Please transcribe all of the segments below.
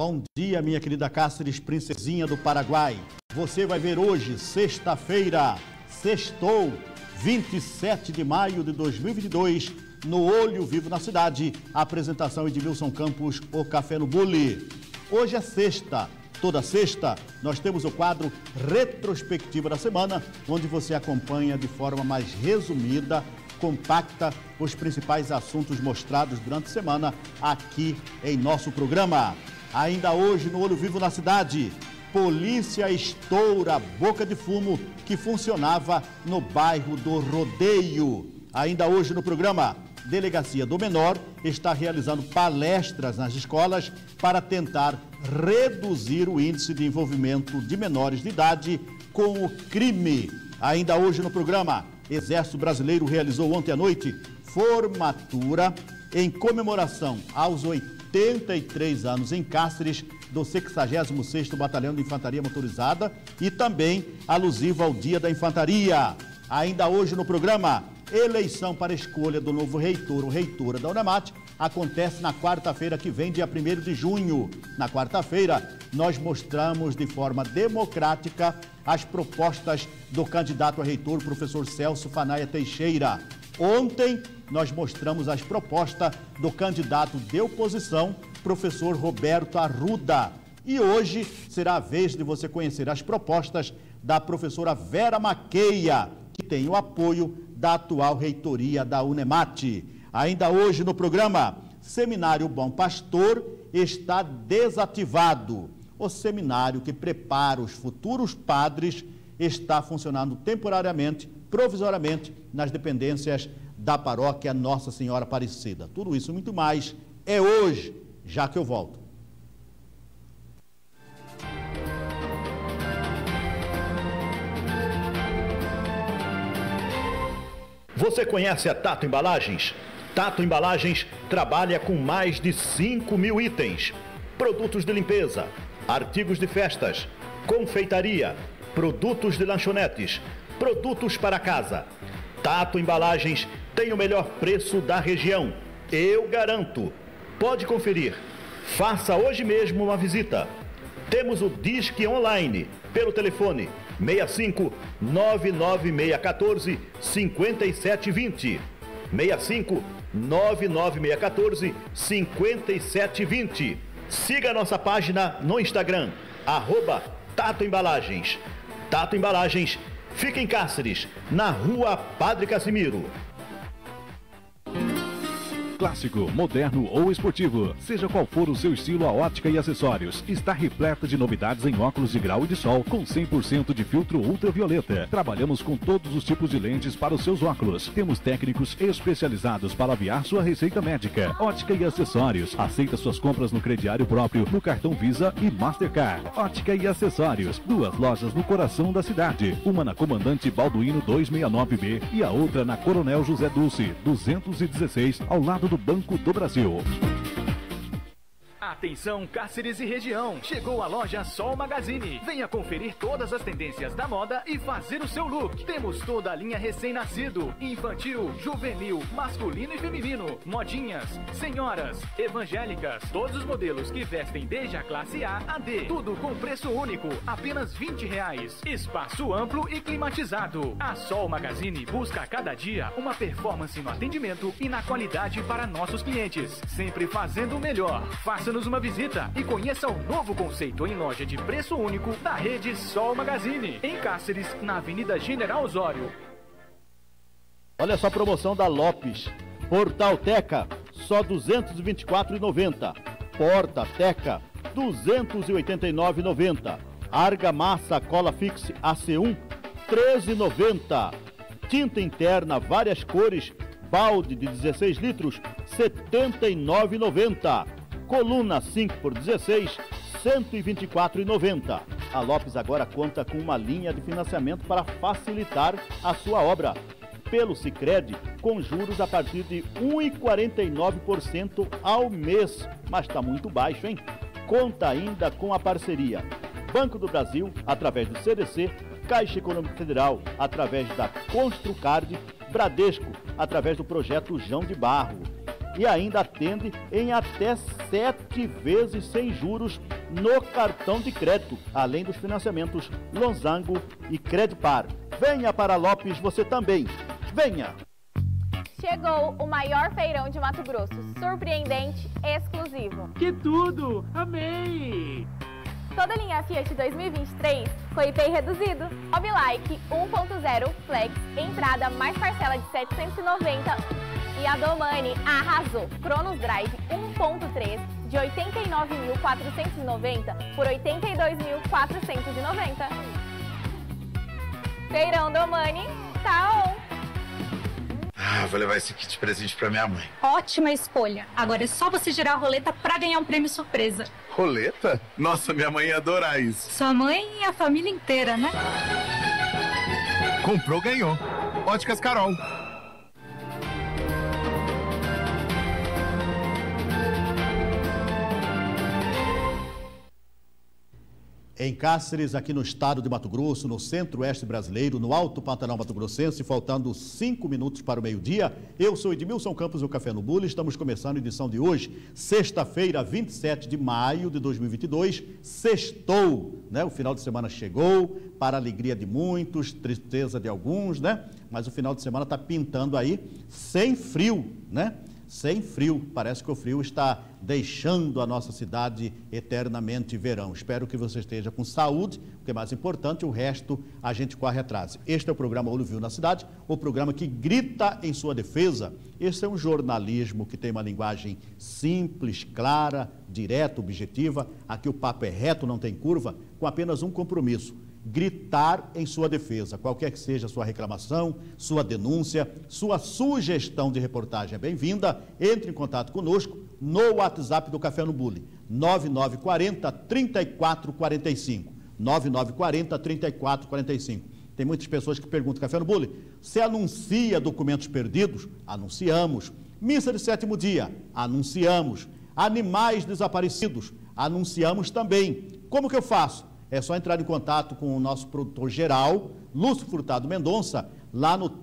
Bom dia, minha querida Cáceres, princesinha do Paraguai. Você vai ver hoje, sexta-feira, sextou, 27 de maio de 2022, no Olho Vivo na Cidade, a apresentação Edmilson Campos, o Café no Bule. Hoje é sexta. Toda sexta, nós temos o quadro Retrospectiva da Semana, onde você acompanha de forma mais resumida, compacta, os principais assuntos mostrados durante a semana aqui em nosso programa. Ainda hoje, no Olho Vivo na Cidade, polícia estoura boca de fumo que funcionava no bairro do Rodeio. Ainda hoje no programa, Delegacia do Menor está realizando palestras nas escolas para tentar reduzir o índice de envolvimento de menores de idade com o crime. Ainda hoje no programa, Exército Brasileiro realizou ontem à noite formatura em comemoração aos 83 anos em Cáceres do 66º Batalhão de Infantaria Motorizada e também alusivo ao Dia da Infantaria. Ainda hoje no programa, eleição para escolha do novo reitor ou reitora da UNEMAT acontece na quarta-feira que vem, dia 1º de junho. Na quarta-feira, nós mostramos de forma democrática as propostas do candidato a reitor, professor Celso Fanaia Teixeira. Ontem, nós mostramos as propostas do candidato de oposição, professor Roberto Arruda. E hoje será a vez de você conhecer as propostas da professora Vera Maqueia, que tem o apoio da atual reitoria da UNEMAT. Ainda hoje no programa, Seminário Bom Pastor está desativado. O seminário que prepara os futuros padres está funcionando temporariamente, provisoriamente, nas dependências da paróquia Nossa Senhora Aparecida. Tudo isso e muito mais é hoje, já que eu volto. Você conhece a Tato Embalagens? Tato Embalagens trabalha com mais de 5.000 itens. Produtos de limpeza, artigos de festas, confeitaria, produtos de lanchonetes, produtos para casa. Tato Embalagens tem o melhor preço da região. Eu garanto. Pode conferir. Faça hoje mesmo uma visita. Temos o Disque Online pelo telefone 65 99614 5720. 65 99614 5720. Siga a nossa página no Instagram, @Tato Embalagens. Tato Embalagens fica em Cáceres, na Rua Padre Casimiro. Clássico, moderno ou esportivo, seja qual for o seu estilo, a Ótica e Acessórios está repleta de novidades em óculos de grau e de sol com 100% de filtro ultravioleta. Trabalhamos com todos os tipos de lentes para os seus óculos. Temos técnicos especializados para aviar sua receita médica. Ótica e Acessórios aceita suas compras no crediário próprio, no cartão Visa e Mastercard. Ótica e Acessórios, 2 lojas no coração da cidade, uma na Comandante Balduino 269B e a outra na Coronel José Dulce 216, ao lado do Banco do Brasil. Atenção, Cáceres e região, chegou a loja Sol Magazine. Venha conferir todas as tendências da moda e fazer o seu look. Temos toda a linha recém-nascido, infantil, juvenil, masculino e feminino, modinhas, senhoras, evangélicas, todos os modelos que vestem desde a classe A a D. Tudo com preço único, apenas R$20. Espaço amplo e climatizado. A Sol Magazine busca a cada dia uma performance no atendimento e na qualidade para nossos clientes, sempre fazendo o melhor. Faça-nos uma visita e conheça o novo conceito em loja de preço único da rede Sol Magazine, em Cáceres, na Avenida General Osório. Olha só a promoção da Lopes. Portal Teca, só R$ 224,90. Porta Teca, R$ 289,90. Argamassa Cola Fix AC1, R$ 13,90. Tinta interna, várias cores, balde de 16 litros, R$ 79,90. Coluna 5x16, R$ 124,90. A Lopes agora conta com uma linha de financiamento para facilitar a sua obra. Pelo Sicredi, com juros a partir de 1,49% ao mês. Mas está muito baixo, hein? Conta ainda com a parceria Banco do Brasil, através do CDC, Caixa Econômica Federal, através da Construcard, Bradesco, através do projeto João de Barro. e ainda atende em até 7 vezes sem juros no cartão de crédito, além dos financiamentos Lonzango e Credpar. Venha para Lopes você também. Venha! Chegou o maior feirão de Mato Grosso, surpreendente, exclusivo. Que tudo! Amei! Toda a linha Fiat 2023 com IPI reduzido. Mobilike 1.0 Flex, entrada mais parcela de 790 e a Domani arrasou. Cronos Drive 1.3 de 89.490 por 82.490. Feirão Domani tá on! Vou levar esse kit de presente pra minha mãe. Ótima escolha. Agora é só você girar a roleta pra ganhar um prêmio surpresa. Roleta? Nossa, minha mãe ia adorar isso. Sua mãe e a família inteira, né? Comprou, ganhou. Óticas Carol. Em Cáceres, aqui no estado de Mato Grosso, no centro-oeste brasileiro, no Alto Pantanal Mato Grossense, faltando 5 minutos para o meio-dia, eu sou Edmilson Campos, o Café no Bule. Estamos começando a edição de hoje, sexta-feira, 27 de maio de 2022, sextou, né? O final de semana chegou, para a alegria de muitos, tristeza de alguns, né? Mas o final de semana está pintando aí, sem frio, né? Sem frio, parece que o frio está deixando a nossa cidade eternamente verão. Espero que você esteja com saúde, o que é mais importante, o resto a gente corre atrás. Este é o programa Olho Vivo na Cidade, o programa que grita em sua defesa. Este é um jornalismo que tem uma linguagem simples, clara, direta, objetiva. Aqui o papo é reto, não tem curva, com apenas um compromisso: gritar em sua defesa. Qualquer que seja a sua reclamação, sua denúncia, sua sugestão de reportagem é bem-vinda. Entre em contato conosco no WhatsApp do Café no Bule, 9940-3445. 9940-3445. Tem muitas pessoas que perguntam: Café no Bule, você anuncia documentos perdidos? Anunciamos. Missa de sétimo dia? Anunciamos. Animais desaparecidos? Anunciamos também. Como que eu faço? É só entrar em contato com o nosso produtor geral, Lúcio Furtado Mendonça, lá no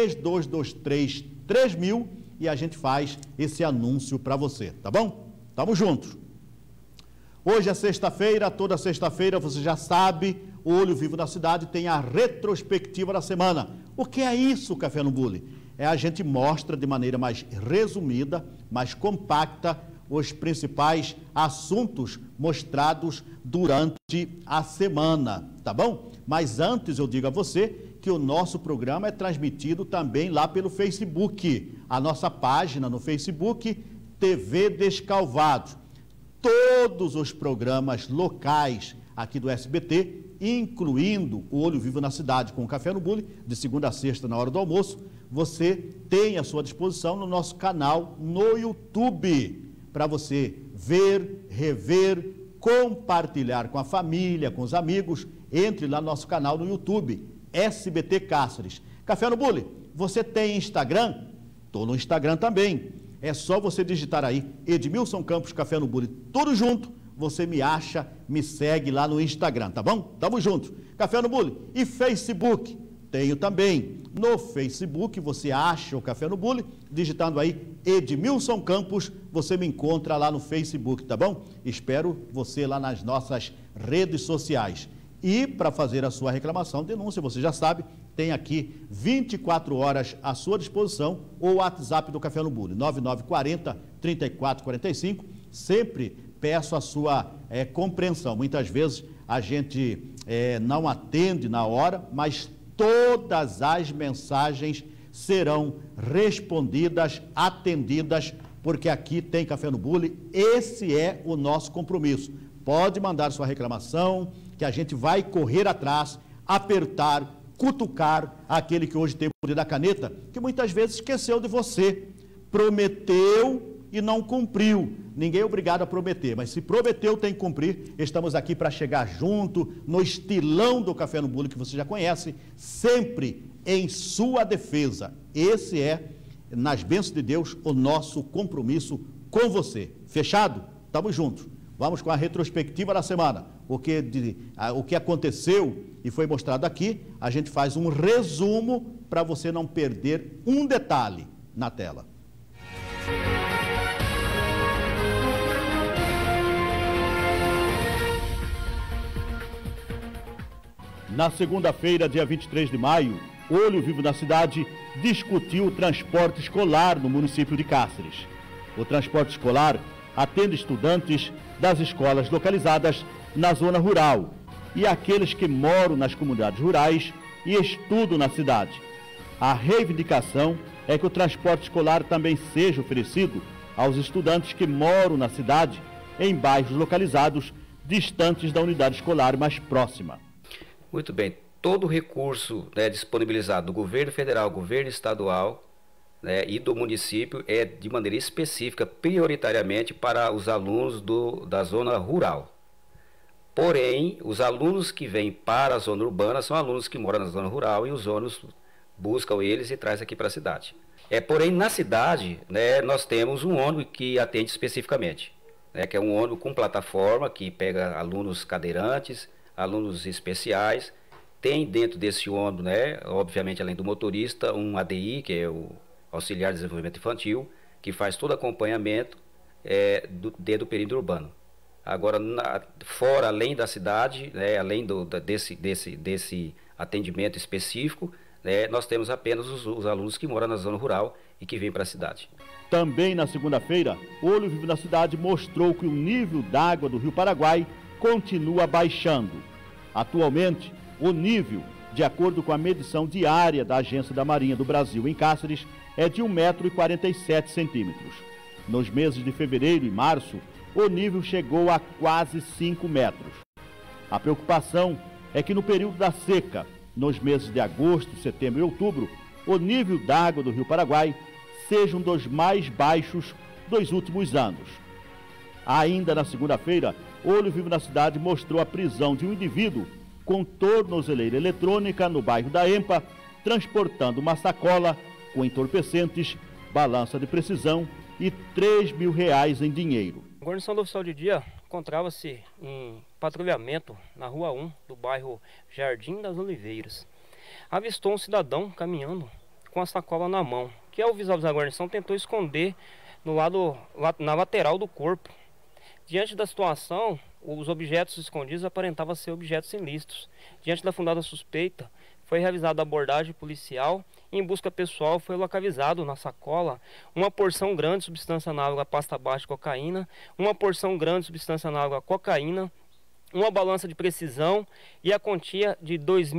3223-3000, e a gente faz esse anúncio para você, tá bom? Tamo juntos. Hoje é sexta-feira, toda sexta-feira, você já sabe, o Olho Vivo na Cidade tem a retrospectiva da semana. O que é isso, Café no Bule? A gente mostra de maneira mais resumida, mais compacta, os principais assuntos mostrados durante a semana, tá bom? Mas antes eu digo a você que o nosso programa é transmitido também lá pelo Facebook, a nossa página no Facebook, TV Descalvados. Todos os programas locais aqui do SBT, incluindo o Olho Vivo na Cidade com o Café no Bule, de segunda a sexta na hora do almoço, você tem à sua disposição no nosso canal no YouTube, para você ver, rever, compartilhar com a família, com os amigos. Entre lá no nosso canal no YouTube, SBT Cáceres. Café no Bule, você tem Instagram? Estou no Instagram também. É só você digitar aí, Edmilson Campos Café no Bule, tudo junto, você me acha, me segue lá no Instagram, tá bom? Tamo junto. Café no Bule. E Facebook? Tenho também. No Facebook você acha o Café no Bule, digitando aí Edmilson Campos, você me encontra lá no Facebook, tá bom? Espero você lá nas nossas redes sociais. E para fazer a sua reclamação, denúncia, você já sabe, tem aqui 24 horas à sua disposição o WhatsApp do Café no Bule, 9940-3445. Sempre peço a sua compreensão. Muitas vezes a gente não atende na hora, mas todas as mensagens serão respondidas, atendidas, porque aqui tem Café no Bule. Esse é o nosso compromisso. Pode mandar sua reclamação, que a gente vai correr atrás, apertar, cutucar aquele que hoje tem o poder da caneta, que muitas vezes esqueceu de você, prometeu e não cumpriu. Ninguém é obrigado a prometer, mas se prometeu, tem que cumprir. Estamos aqui para chegar junto, no estilão do Café no Bule, que você já conhece, sempre em sua defesa. Esse é, nas bênçãos de Deus, o nosso compromisso com você. Fechado? Estamos juntos. Vamos com a retrospectiva da semana. O que aconteceu e foi mostrado aqui, a gente faz um resumo para você não perder um detalhe na tela. Na segunda-feira, dia 23 de maio, Olho Vivo na Cidade discutiu o transporte escolar no município de Cáceres. O transporte escolar atende estudantes das escolas localizadas na zona rural e aqueles que moram nas comunidades rurais e estudam na cidade. A reivindicação é que o transporte escolar também seja oferecido aos estudantes que moram na cidade em bairros localizados distantes da unidade escolar mais próxima. Muito bem, todo o recurso, né, disponibilizado do governo federal, governo estadual, né, e do município é de maneira específica, prioritariamente para os alunos da zona rural. Porém, os alunos que vêm para a zona urbana são alunos que moram na zona rural e os ônibus buscam eles e trazem aqui para a cidade. Porém, na cidade, né, nós temos um ônibus que atende especificamente, né, que é um ônibus com plataforma que pega alunos cadeirantes, alunos especiais. Tem dentro desse ônibus, né, obviamente, além do motorista, um ADI, que é o Auxiliar de Desenvolvimento Infantil, que faz todo acompanhamento dentro do perímetro urbano. Agora, fora, além da cidade, né, além desse atendimento específico, né, nós temos apenas os alunos que moram na zona rural e que vêm para a cidade. Também na segunda-feira, Olho Vivo na Cidade mostrou que o nível d'água do Rio Paraguai continua baixando. Atualmente, o nível, de acordo com a medição diária da Agência da Marinha do Brasil em Cáceres, é de 1,47 m. Nos meses de fevereiro e março, o nível chegou a quase 5 metros. A preocupação é que no período da seca, nos meses de agosto, setembro e outubro, o nível d'água do Rio Paraguai seja um dos mais baixos dos últimos anos. Ainda na segunda-feira, Olho Vivo na Cidade mostrou a prisão de um indivíduo com tornozeleira eletrônica no bairro da EMPA, transportando uma sacola com entorpecentes, balança de precisão e R$3.000 em dinheiro. A guarnição do oficial de dia encontrava-se em patrulhamento na rua 1 do bairro Jardim das Oliveiras. Avistou um cidadão caminhando com a sacola na mão, que ao visualizar a guarnição tentou esconder na lateral do corpo. Diante da situação, os objetos escondidos aparentavam ser objetos ilícitos. Diante da fundada suspeita, foi realizada a abordagem policial e em busca pessoal foi localizado na sacola uma porção grande de substância análoga à pasta base de cocaína, uma porção grande de substância análoga à cocaína, uma balança de precisão e a quantia de R$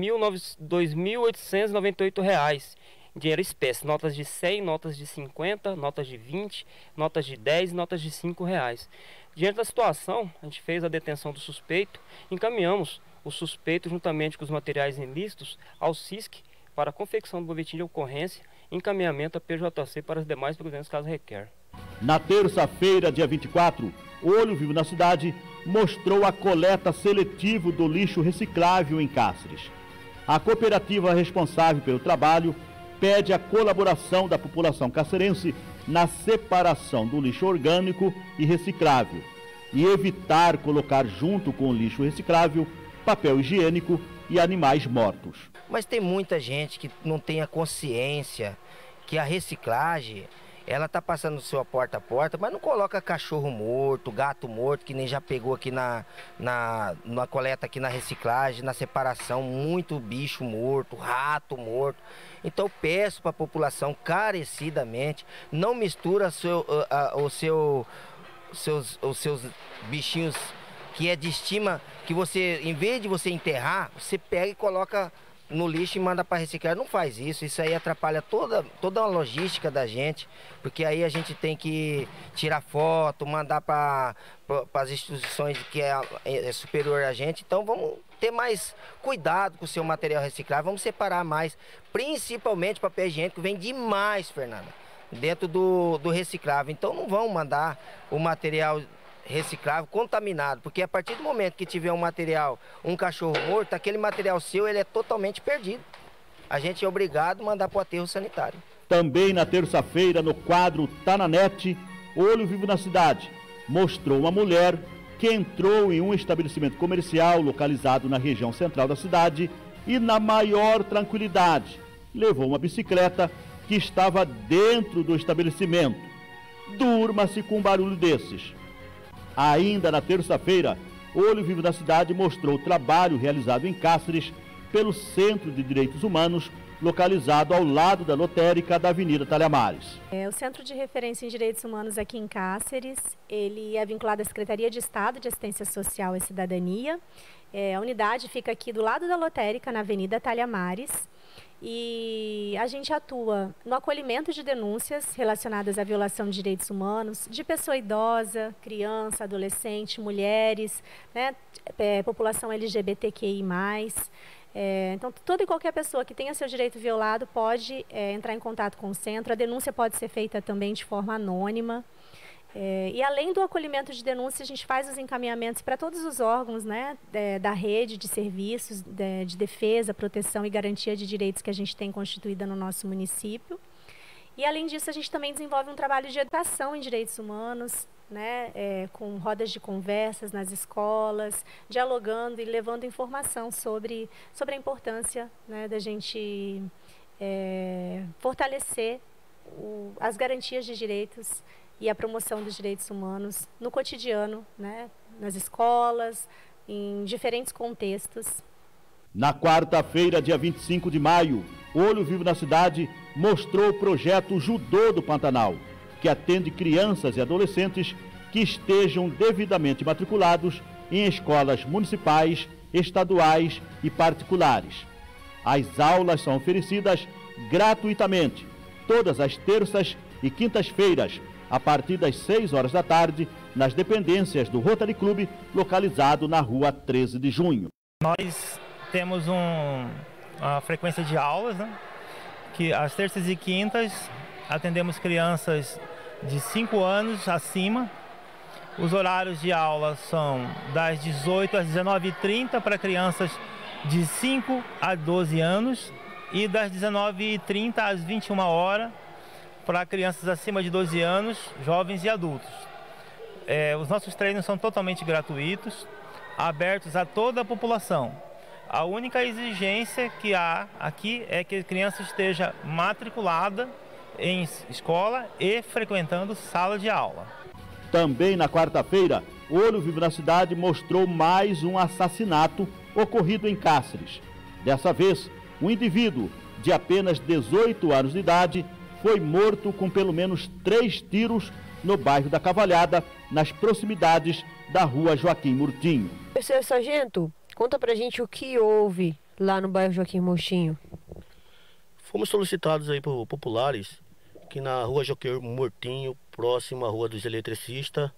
2.898, dinheiro espécie, notas de 100, notas de 50, notas de 20, notas de 10 e notas de R$ 5. Diante da situação, a gente fez a detenção do suspeito, encaminhamos o suspeito juntamente com os materiais ilícitos ao CISC para a confecção do boletim de ocorrência e encaminhamento à PJC para as demais providências caso requer. Na terça-feira, dia 24, Olho Vivo na Cidade mostrou a coleta seletiva do lixo reciclável em Cáceres. A cooperativa responsável pelo trabalho pede a colaboração da população cacerense na separação do lixo orgânico e reciclável e evitar colocar junto com o lixo reciclável papel higiênico e animais mortos. Mas tem muita gente que não tem a consciência que a reciclagem, ela tá passando do seu porta a porta, mas não coloca cachorro morto, gato morto, que nem já pegou aqui na coleta aqui na reciclagem, na separação, muito bicho morto, rato morto. Então peço para a população carecidamente, não mistura os seus bichinhos que é de estima, que você, em vez de você enterrar, você pega e coloca no lixo e manda para reciclar. Não faz isso, isso aí atrapalha toda a logística da gente, porque aí a gente tem que tirar foto, mandar para as instituições que é superior a gente. Então vamos ter mais cuidado com o seu material reciclável, vamos separar mais, principalmente papel higiênico, vem demais, Fernanda, dentro do reciclável. Então não vão mandar o material reciclável contaminado, porque a partir do momento que tiver um material, um cachorro morto, aquele material seu ele é totalmente perdido. A gente é obrigado a mandar para o aterro sanitário. Também na terça-feira, no quadro Tá na Net, Olho Vivo na Cidade mostrou uma mulher que entrou em um estabelecimento comercial localizado na região central da cidade e, na maior tranquilidade, levou uma bicicleta que estava dentro do estabelecimento. Durma-se com um barulho desses. Ainda na terça-feira, Olho Vivo da Cidade mostrou o trabalho realizado em Cáceres pelo Centro de Direitos Humanos, localizado ao lado da lotérica da Avenida Talhamares. O Centro de Referência em Direitos Humanos aqui em Cáceres, ele é vinculado à Secretaria de Estado de Assistência Social e Cidadania. A unidade fica aqui do lado da lotérica, na Avenida Talhamares. E a gente atua no acolhimento de denúncias relacionadas à violação de direitos humanos, de pessoa idosa, criança, adolescente, mulheres, né, população LGBTQI+. Então, toda e qualquer pessoa que tenha seu direito violado pode entrar em contato com o centro. A denúncia pode ser feita também de forma anônima. E além do acolhimento de denúncias, a gente faz os encaminhamentos para todos os órgãos, né, da rede de serviços de defesa, proteção e garantia de direitos que a gente tem constituída no nosso município. E além disso, a gente também desenvolve um trabalho de educação em direitos humanos, né, com rodas de conversas nas escolas, dialogando e levando informação sobre a importância, né, da gente fortalecer as garantias de direitos e a promoção dos direitos humanos no cotidiano, né, nas escolas, em diferentes contextos. Na quarta-feira, dia 25 de maio, Olho Vivo na Cidade mostrou o projeto Judô do Pantanal, que atende crianças e adolescentes que estejam devidamente matriculados em escolas municipais, estaduais e particulares. As aulas são oferecidas gratuitamente, todas as terças e quintas-feiras, a partir das 6 horas da tarde, nas dependências do Rotary Club, localizado na rua 13 de junho. Nós temos uma frequência de aulas, né? Que às terças e quintas atendemos crianças de 5 anos acima. Os horários de aula são das 18 às 19h30 para crianças de 5 a 12 anos e das 19h30 às 21 horas para crianças acima de 12 anos, jovens e adultos. Os nossos treinos são totalmente gratuitos, abertos a toda a população. A única exigência que há aqui é que a criança esteja matriculada em escola e frequentando sala de aula. Também na quarta-feira, Olho Vivo na Cidade mostrou mais um assassinato ocorrido em Cáceres. Dessa vez, um indivíduo de apenas 18 anos de idade foi morto com pelo menos 3 tiros no bairro da Cavalhada, nas proximidades da rua Joaquim Murtinho. Senhor Sargento, conta pra gente o que houve lá no bairro Joaquim Murtinho. Fomos solicitados aí por populares que na rua Joaquim Murtinho, próximo à rua dos eletricistas,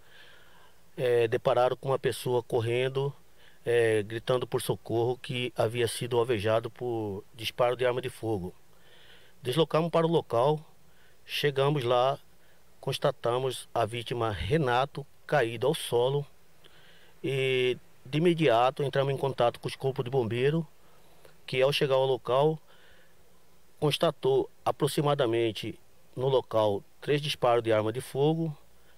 depararam com uma pessoa correndo, gritando por socorro, que havia sido alvejado por disparo de arma de fogo. Deslocamos para o local, chegamos lá, constatamos a vítima Renato caído ao solo e de imediato entramos em contato com os corpos de bombeiro, que ao chegar ao local constatou aproximadamente no local 3 disparos de arma de fogo.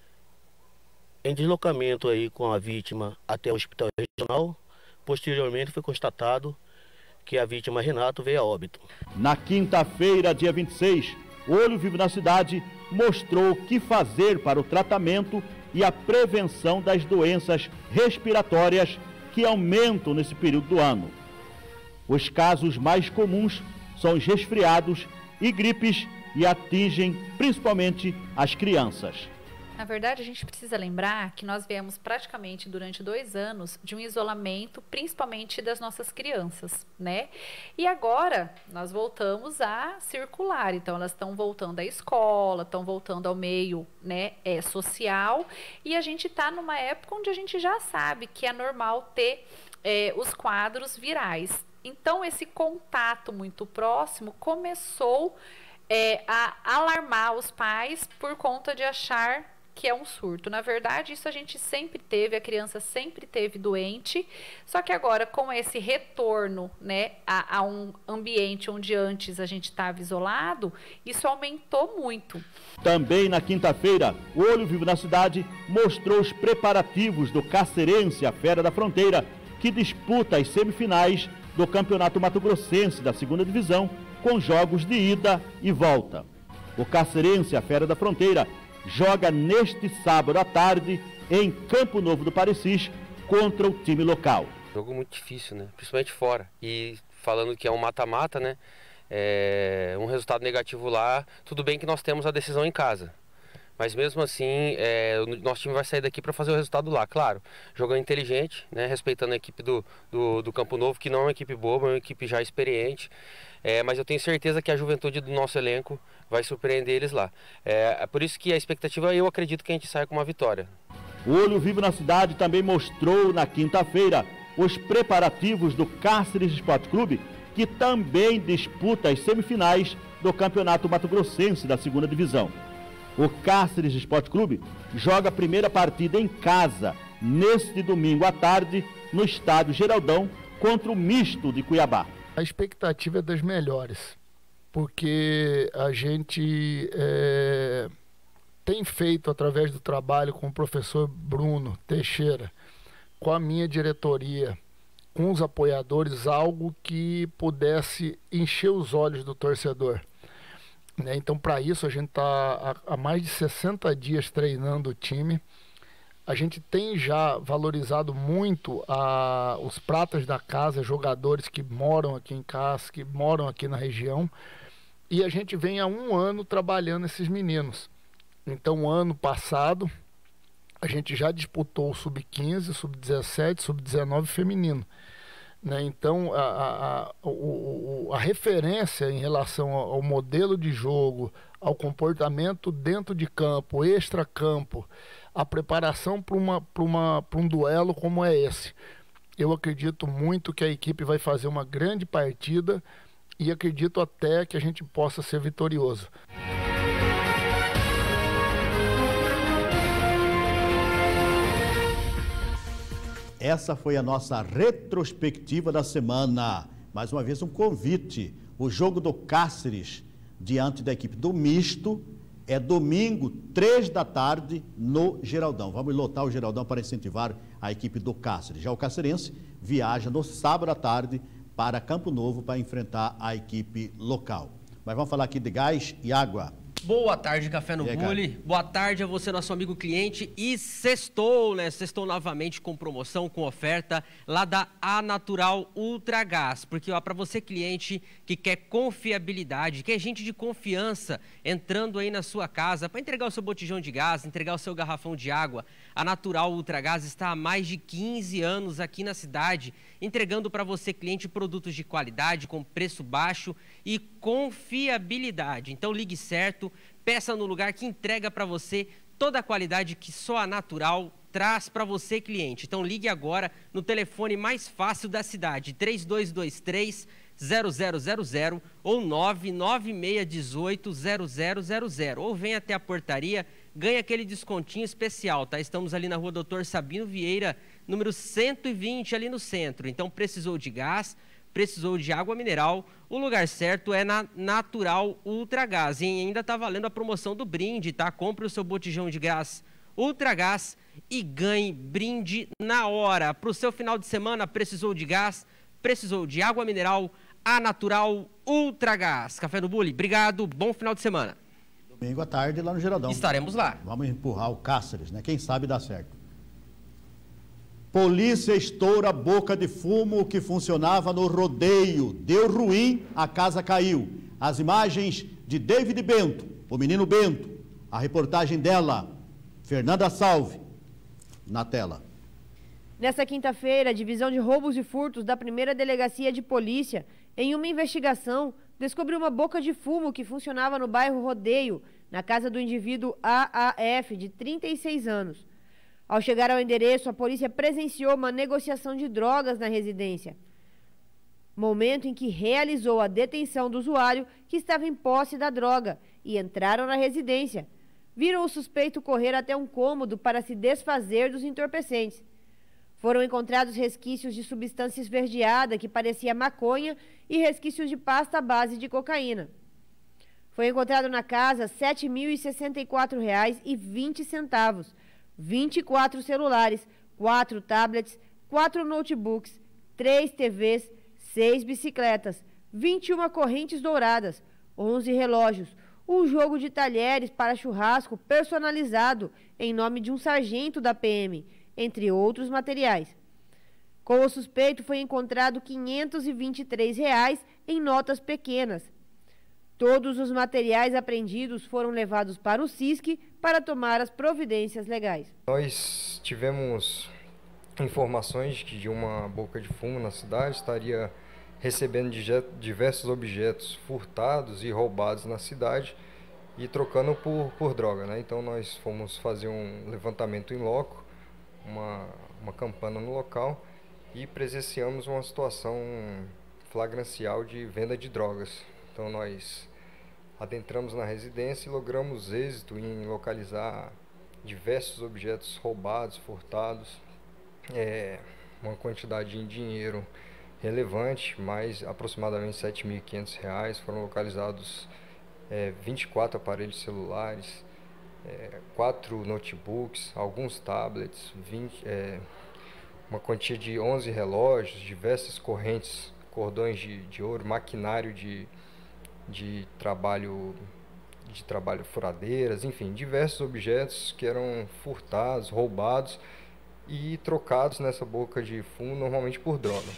Em deslocamento aí com a vítima até o hospital regional, posteriormente foi constatado que a vítima Renato veio a óbito. Na quinta-feira, dia 26, Olho Vivo na Cidade mostrou o que fazer para o tratamento e a prevenção das doenças respiratórias que aumentam nesse período do ano. Os casos mais comuns são os resfriados e gripes e atingem principalmente as crianças. Na verdade, a gente precisa lembrar que nós viemos praticamente durante 2 anos de um isolamento, principalmente das nossas crianças, né? E agora nós voltamos a circular, então elas estão voltando à escola, estão voltando ao meio, né, social, e a gente está numa época onde a gente já sabe que é normal ter os quadros virais. Então esse contato muito próximo começou a alarmar os pais por conta de achar que é um surto. Na verdade, isso a gente sempre teve, a criança sempre teve doente, só que agora com esse retorno, né, a um ambiente onde antes a gente estava isolado, isso aumentou muito. Também na quinta-feira, o Olho Vivo na Cidade mostrou os preparativos do Cacerense, a Fera da Fronteira, que disputa as semifinais do Campeonato Mato Grossense da 2ª Divisão, com jogos de ida e volta. O Cacerense, a Fera da Fronteira, joga neste sábado à tarde em Campo Novo do Parecis contra o time local. Jogo muito difícil, né? Principalmente fora. E falando que é um mata-mata, né? Um resultado negativo lá, tudo bem que nós temos a decisão em casa. Mas mesmo assim, o nosso time vai sair daqui para fazer o resultado lá, claro. Jogando inteligente, né, respeitando a equipe do Campo Novo, que não é uma equipe boba, é uma equipe já experiente. Mas eu tenho certeza que a juventude do nosso elenco vai surpreender eles lá. É por isso que a expectativa, eu acredito que a gente saia com uma vitória. O Olho Vivo na Cidade também mostrou na quinta-feira os preparativos do Cáceres Esporte Clube, que também disputa as semifinais do Campeonato Mato Grossense da 2ª Divisão. O Cáceres Esporte Clube joga a primeira partida em casa, neste domingo à tarde, no estádio Geraldão, contra o Misto de Cuiabá. A expectativa é das melhores, porque a gente tem feito, através do trabalho com o professor Bruno Teixeira, com a minha diretoria, com os apoiadores, algo que pudesse encher os olhos do torcedor. Então, para isso, a gente está há mais de 60 dias treinando o time. A gente tem já valorizado muito os pratas da casa, jogadores que moram aqui em casa, que moram aqui na região. E a gente vem há 1 ano trabalhando esses meninos. Então, ano passado, a gente já disputou o Sub-15, Sub-17, Sub-19 feminino. Então, a referência em relação ao modelo de jogo, ao comportamento dentro de campo, extra-campo, a preparação para um duelo como é esse. Eu acredito muito que a equipe vai fazer uma grande partida e acredito até que a gente possa ser vitorioso. Essa foi a nossa retrospectiva da semana. Mais uma vez um convite. O jogo do Cáceres diante da equipe do Misto é domingo, 3 da tarde, no Geraldão. Vamos lotar o Geraldão para incentivar a equipe do Cáceres. Já o cacerense viaja no sábado à tarde para Campo Novo para enfrentar a equipe local. Mas vamos falar aqui de gás e água. Boa tarde, Café no Bule. Boa tarde a você, nosso amigo cliente. E sextou, né? Sextou novamente com promoção, com oferta lá da A Natural Ultra Gás. Porque, ó, para você, cliente que quer confiabilidade, que é gente de confiança entrando aí na sua casa para entregar o seu botijão de gás, entregar o seu garrafão de água, a Natural Ultra Gás está há mais de 15 anos aqui na cidade, entregando para você, cliente, produtos de qualidade, com preço baixo e confiabilidade. Então, ligue certo, peça no lugar que entrega para você toda a qualidade que só a Natural traz para você, cliente. Então, ligue agora no telefone mais fácil da cidade, 3223-0000 ou 99618-0000. Ou venha até a portaria, ganha aquele descontinho especial, tá? Estamos ali na rua Doutor Sabino Vieira, número 120, ali no centro. Então, precisou de gás, precisou de água mineral, o lugar certo é na Natural Ultra Gás. E ainda está valendo a promoção do brinde, tá? Compre o seu botijão de gás Ultra Gás e ganhe brinde na hora. Para o seu final de semana, precisou de gás, precisou de água mineral, a Natural Ultra Gás. Café no Bule, obrigado, bom final de semana. Domingo à tarde lá no Geraldão. Estaremos lá. Vamos empurrar o Cáceres, né? Quem sabe dá certo. Polícia estoura boca de fumo que funcionava no rodeio. Deu ruim, a casa caiu. As imagens de David Bento, o menino Bento. A reportagem dela, Fernanda Salve, na tela. Nessa quinta-feira, a Divisão de Roubos e Furtos da 1ª Delegacia de Polícia, em uma investigação, descobriu uma boca de fumo que funcionava no bairro Rodeio, na casa do indivíduo AAF, de 36 anos. Ao chegar ao endereço, a polícia presenciou uma negociação de drogas na residência. Momento em que realizou a detenção do usuário que estava em posse da droga e entraram na residência. Viram o suspeito correr até um cômodo para se desfazer dos entorpecentes. Foram encontrados resquícios de substância esverdeada que parecia maconha e resquícios de pasta à base de cocaína. Foi encontrado na casa R$ 7.064,20, 24 celulares, 4 tablets, 4 notebooks, 3 TVs, 6 bicicletas, 21 correntes douradas, 11 relógios, um jogo de talheres para churrasco personalizado em nome de um sargento da PM, entre outros materiais. Com o suspeito foi encontrado R$ 523 em notas pequenas. Todos os materiais apreendidos foram levados para o SISC para tomar as providências legais. Nós tivemos informações de que uma boca de fumo na cidade estaria recebendo diversos objetos furtados e roubados na cidade e trocando por droga, né? Então nós fomos fazer um levantamento em loco, uma campana no local, e presenciamos uma situação flagrancial de venda de drogas. Então nós adentramos na residência e logramos êxito em localizar diversos objetos roubados, furtados, uma quantidade em dinheiro relevante, mais aproximadamente R$ 7.500. Foram localizados 24 aparelhos celulares, 4 notebooks, alguns tablets, uma quantia de 11 relógios, diversas correntes, cordões de ouro, maquinário de trabalho furadeiras, enfim, diversos objetos que eram furtados, roubados e trocados nessa boca de fumo, normalmente por droga.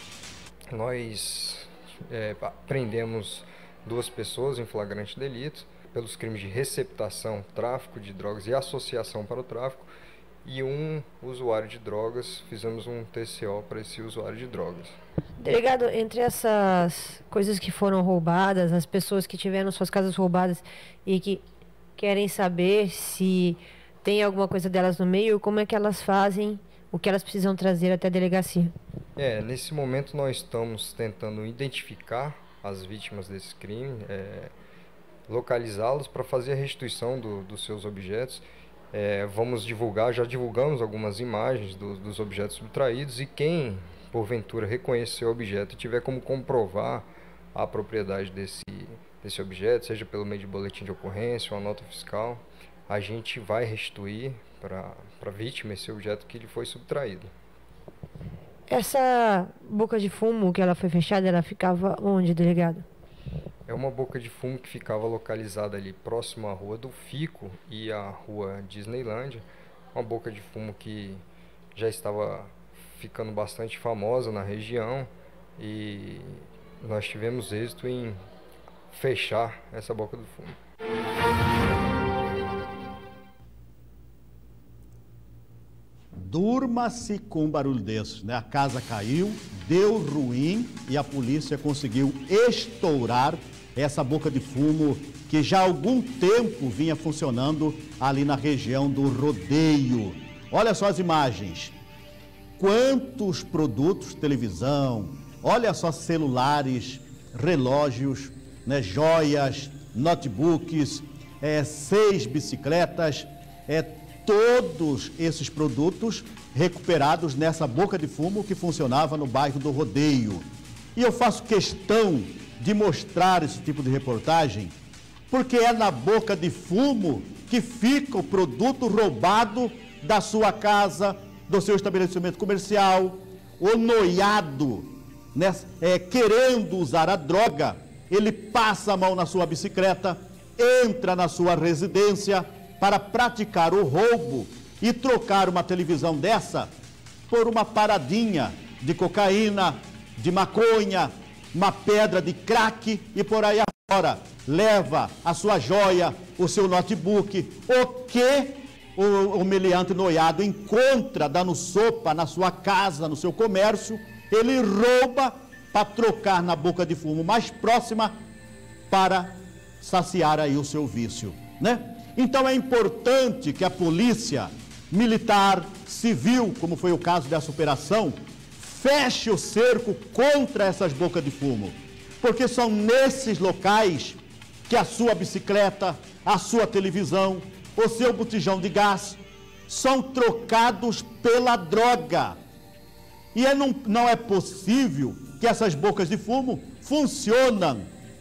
Nós prendemos 2 pessoas em flagrante delito pelos crimes de receptação, tráfico de drogas e associação para o tráfico, e um usuário de drogas. Fizemos um TCO para esse usuário de drogas. Delegado, entre essas coisas que foram roubadas, as pessoas que tiveram suas casas roubadas e que querem saber se tem alguma coisa delas no meio, como é que elas fazem, o que elas precisam trazer até a delegacia? Nesse momento nós estamos tentando identificar as vítimas desse crime, localizá-los para fazer a restituição dos seus objetos. Vamos divulgar, já divulgamos algumas imagens dos objetos subtraídos, e quem porventura reconhecer o objeto e tiver como comprovar a propriedade desse objeto, seja pelo meio de boletim de ocorrência ou uma nota fiscal, a gente vai restituir para a vítima esse objeto que lhe foi subtraído. Essa boca de fumo que ela foi fechada, ela ficava onde, delegado? É uma boca de fumo que ficava localizada ali próximo à Rua do Fico e à Rua Disneylândia. Uma boca de fumo que já estava ficando bastante famosa na região, e nós tivemos êxito em fechar essa boca do fumo. Durma-se com um barulho desses, né? A casa caiu, deu ruim e a polícia conseguiu estourar essa boca de fumo que já há algum tempo vinha funcionando ali na região do Rodeio. Olha só as imagens. Quantos produtos, televisão, olha só, celulares, relógios, né, joias, notebooks, 6 bicicletas, todos esses produtos recuperados nessa boca de fumo que funcionava no bairro do Rodeio. E eu faço questão de mostrar esse tipo de reportagem, porque é na boca de fumo que fica o produto roubado da sua casa, do seu estabelecimento comercial. O noiado, né, querendo usar a droga, ele passa a mão na sua bicicleta, entra na sua residência para praticar o roubo e trocar uma televisão dessa por uma paradinha de cocaína, de maconha, uma pedra de crack e por aí afora. Leva a sua joia, o seu notebook, o que o meliante noiado encontra dando sopa na sua casa, no seu comércio, ele rouba para trocar na boca de fumo mais próxima para saciar aí o seu vício, né? Então é importante que a polícia militar, civil, como foi o caso dessa operação, feche o cerco contra essas bocas de fumo, porque são nesses locais que a sua bicicleta, a sua televisão, o seu botijão de gás são trocados pela droga. E não é possível que essas bocas de fumo funcionam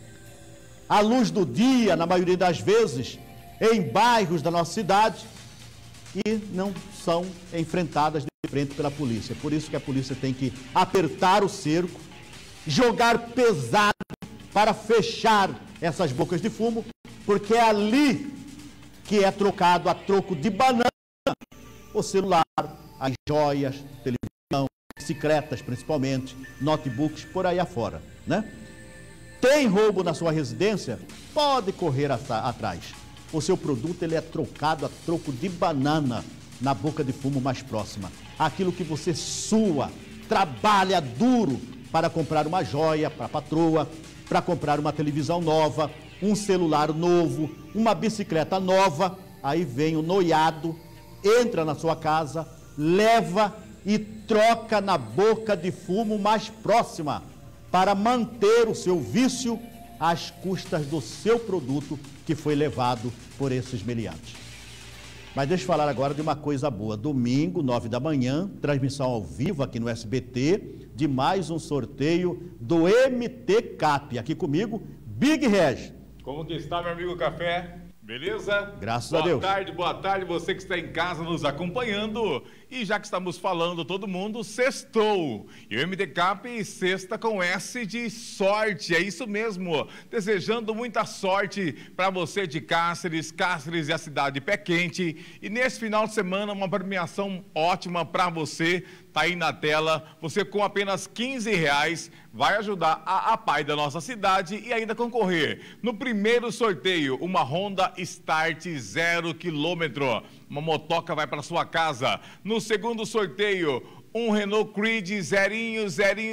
à luz do dia, na maioria das vezes, em bairros da nossa cidade, e não são enfrentadas de frente pela polícia. Por isso que a polícia tem que apertar o cerco, jogar pesado para fechar essas bocas de fumo, porque é ali que é trocado a troco de banana o celular, as joias, televisão, bicicletas principalmente, notebooks, por aí afora, né? Tem roubo na sua residência? Pode correr atrás. O seu produto ele é trocado a troco de banana na boca de fumo mais próxima. Aquilo que você sua, trabalha duro para comprar uma joia para a patroa, para comprar uma televisão nova, um celular novo, uma bicicleta nova, aí vem o noiado, entra na sua casa, leva e troca na boca de fumo mais próxima para manter o seu vício às custas do seu produto que foi levado por esses meliantes. Mas deixa eu falar agora de uma coisa boa. Domingo, 9 da manhã, transmissão ao vivo aqui no SBT de mais um sorteio do MT Cap. Aqui comigo, Big Reg. Como que está, meu amigo Café? Beleza? Graças a Deus. Boa tarde, você que está em casa nos acompanhando. E já que estamos falando, todo mundo, sextou. E o MT Cap sexta com S de sorte, é isso mesmo. Desejando muita sorte para você de Cáceres. Cáceres é a cidade pé quente. E nesse final de semana, uma premiação ótima para você. Tá aí na tela, você com apenas R$15 vai ajudar a PAI da nossa cidade e ainda concorrer. No primeiro sorteio, uma Honda Start 0 km, uma motoca vai para sua casa. No segundo sorteio, um Renault Kwid zerinho.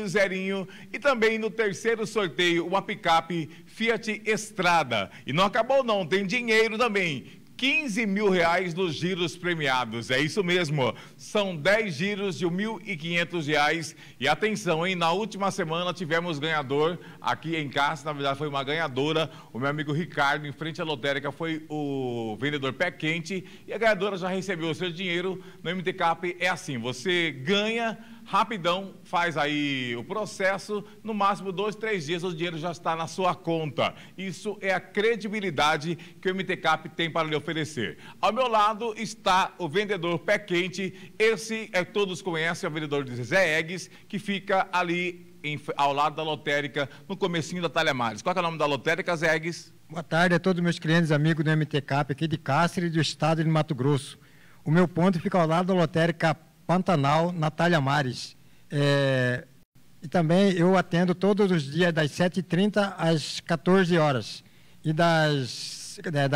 E também no terceiro sorteio, uma picape Fiat Estrada. E não acabou não, tem dinheiro também. R$15 mil nos giros premiados, é isso mesmo, são 10 giros de R$1.500 e atenção, hein, na última semana tivemos ganhador aqui em casa, na verdade foi uma ganhadora, o meu amigo Ricardo, em frente à lotérica, foi o vendedor pé quente e a ganhadora já recebeu o seu dinheiro. No MT Cap é assim, você ganha rapidão, faz aí o processo, no máximo 2, 3 dias o dinheiro já está na sua conta. Isso é a credibilidade que o MT Cap tem para lhe oferecer. Ao meu lado está o vendedor pé quente, esse todos conhecem, é o vendedor de Zé Eggs, que fica ali ao lado da lotérica, no comecinho da Talha Mares. Qual é o nome da lotérica, Zé Eggs? Boa tarde a todos meus clientes amigos do MT Cap, aqui de Cáceres, do estado de Mato Grosso. O meu ponto fica ao lado da lotérica Pantanal, na Talha Mares. E também eu atendo todos os dias das 7h30 às 14 horas. E das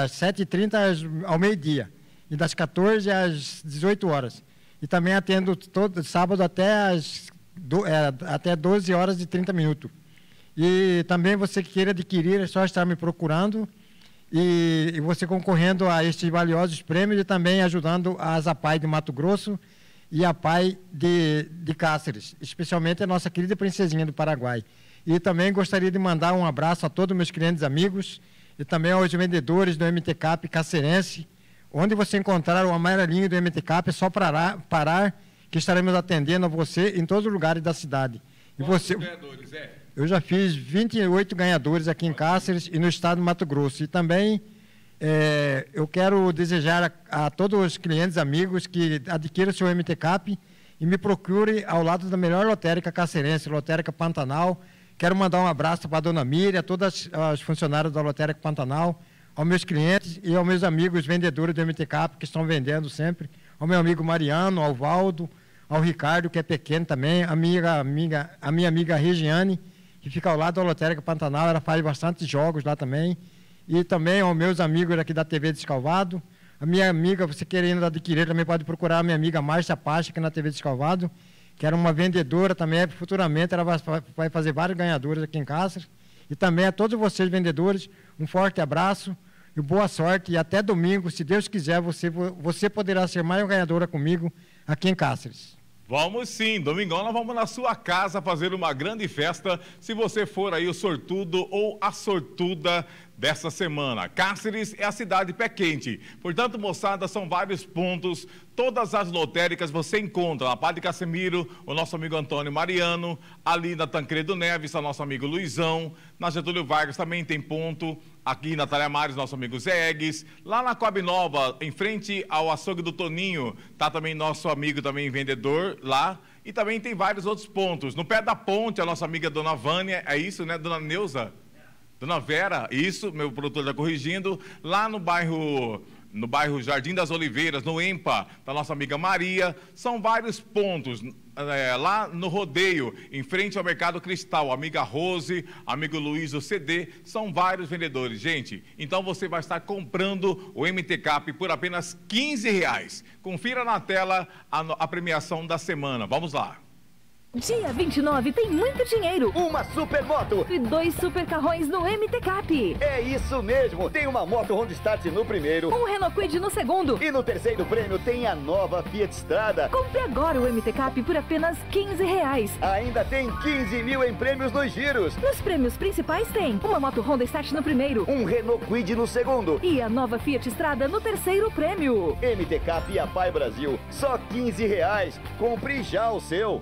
7h30 ao meio-dia. E das 14 às 18 horas. E também atendo todo sábado até 12 horas e 30 minutos. E também você que queira adquirir, é só estar me procurando. E você concorrendo a estes valiosos prêmios e também ajudando a APAI de Mato Grosso e a PAI de Cáceres, especialmente a nossa querida princesinha do Paraguai. E também gostaria de mandar um abraço a todos meus clientes amigos e também aos vendedores do MT Cap cacerense. Onde você encontrar o amarelinho do MT Cap, é só parar que estaremos atendendo a você em todos os lugares da cidade. E você, ganhadores, eu já fiz 28 ganhadores aqui em Cáceres e no estado de Mato Grosso. E também eu quero desejar a todos os clientes amigos que adquiram o seu MT Cap e me procure ao lado da melhor lotérica cacerense, lotérica Pantanal. Quero mandar um abraço para a dona Miriam, a todas as funcionárias da lotérica Pantanal, aos meus clientes e aos meus amigos vendedores do MT Cap que estão vendendo sempre, ao meu amigo Mariano, ao Valdo, ao Ricardo, que é pequeno também, a minha amiga Regiane, que fica ao lado da lotérica Pantanal, ela faz bastante jogos lá também. E também aos meus amigos aqui da TV Descalvado. A minha amiga, você querendo adquirir, também pode procurar a minha amiga Márcia Pacha, aqui na TV Descalvado, que era uma vendedora também, futuramente ela vai fazer vários ganhadores aqui em Cáceres. E também a todos vocês vendedores, um forte abraço e boa sorte. E até domingo, se Deus quiser, você poderá ser mais uma ganhadora comigo aqui em Cáceres. Vamos sim, domingão nós vamos na sua casa fazer uma grande festa, se você for aí o sortudo ou a sortuda dessa semana. Cáceres é a cidade pé quente, portanto, moçada, são vários pontos, todas as lotéricas você encontra na Padre Casemiro, o nosso amigo Antônio Mariano, ali na Tancredo Neves, o nosso amigo Luizão, na Getúlio Vargas também tem ponto, aqui na Talha Mares, nosso amigo Zé Eggs, lá na Coab Nova, em frente ao açougue do Toninho, tá também nosso amigo também vendedor lá, e também tem vários outros pontos. No pé da ponte, a nossa amiga Dona Vânia, é isso, né, Dona Neuza? Dona Vera, isso, meu produtor está corrigindo, lá no bairro Jardim das Oliveiras, no EMPA, da nossa amiga Maria, são vários pontos. lá no Rodeio, em frente ao Mercado Cristal. Amiga Rose, amigo Luiz do CD, são vários vendedores, gente. Então você vai estar comprando o MT Cap por apenas R$15. Confira na tela a premiação da semana. Vamos lá. Dia 29 tem muito dinheiro. Uma super moto. E 2 super carrões no MT Cap. É isso mesmo. Tem uma moto Honda Start no primeiro. Um Renault Kwid no segundo. E no terceiro prêmio tem a nova Fiat Strada. Compre agora o MT Cap por apenas R$15. Ainda tem 15 mil em prêmios nos giros. Nos prêmios principais tem uma moto Honda Start no primeiro. Um Renault Kwid no segundo. E a nova Fiat Strada no terceiro prêmio. MT Cap e a Pai Brasil. Só R$15. Compre já o seu.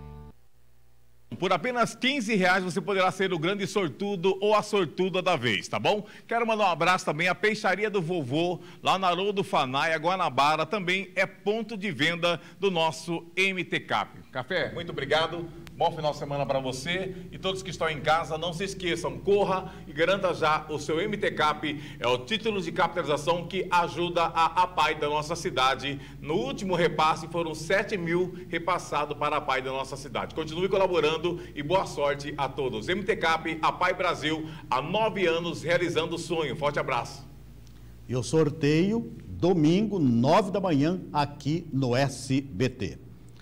Por apenas R$15 você poderá ser o grande sortudo ou a sortuda da vez, tá bom? Quero mandar um abraço também à Peixaria do Vovô, lá na Rua do Fanaia, Guanabara, também é ponto de venda do nosso MT Cap. Café, muito obrigado. Bom final de semana para você e todos que estão em casa, não se esqueçam, corra e garanta já o seu MT Cap, é o título de capitalização que ajuda a APAI da nossa cidade. No último repasse foram 7 mil repassados para a APAI da nossa cidade. Continue colaborando e boa sorte a todos. MT Cap, APAI Brasil, há 9 anos realizando o sonho. Forte abraço. E o sorteio, domingo, 9 da manhã, aqui no SBT.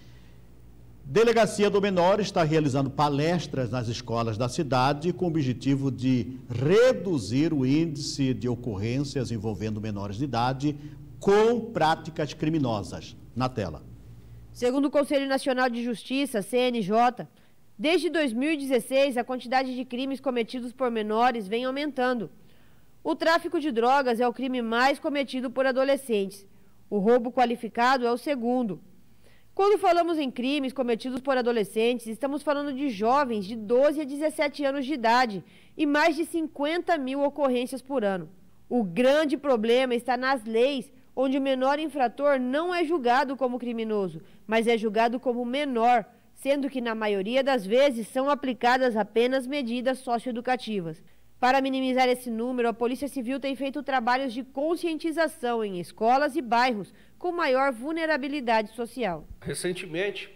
Delegacia do Menor está realizando palestras nas escolas da cidade com o objetivo de reduzir o índice de ocorrências envolvendo menores de idade com práticas criminosas. Na tela. Segundo o Conselho Nacional de Justiça, CNJ, desde 2016 a quantidade de crimes cometidos por menores vem aumentando. O tráfico de drogas é o crime mais cometido por adolescentes. O roubo qualificado é o segundo. Quando falamos em crimes cometidos por adolescentes, estamos falando de jovens de 12 a 17 anos de idade e mais de 50 mil ocorrências por ano. O grande problema está nas leis, onde o menor infrator não é julgado como criminoso, mas é julgado como menor, sendo que na maioria das vezes são aplicadas apenas medidas socioeducativas. Para minimizar esse número, a Polícia Civil tem feito trabalhos de conscientização em escolas e bairros com maior vulnerabilidade social. Recentemente,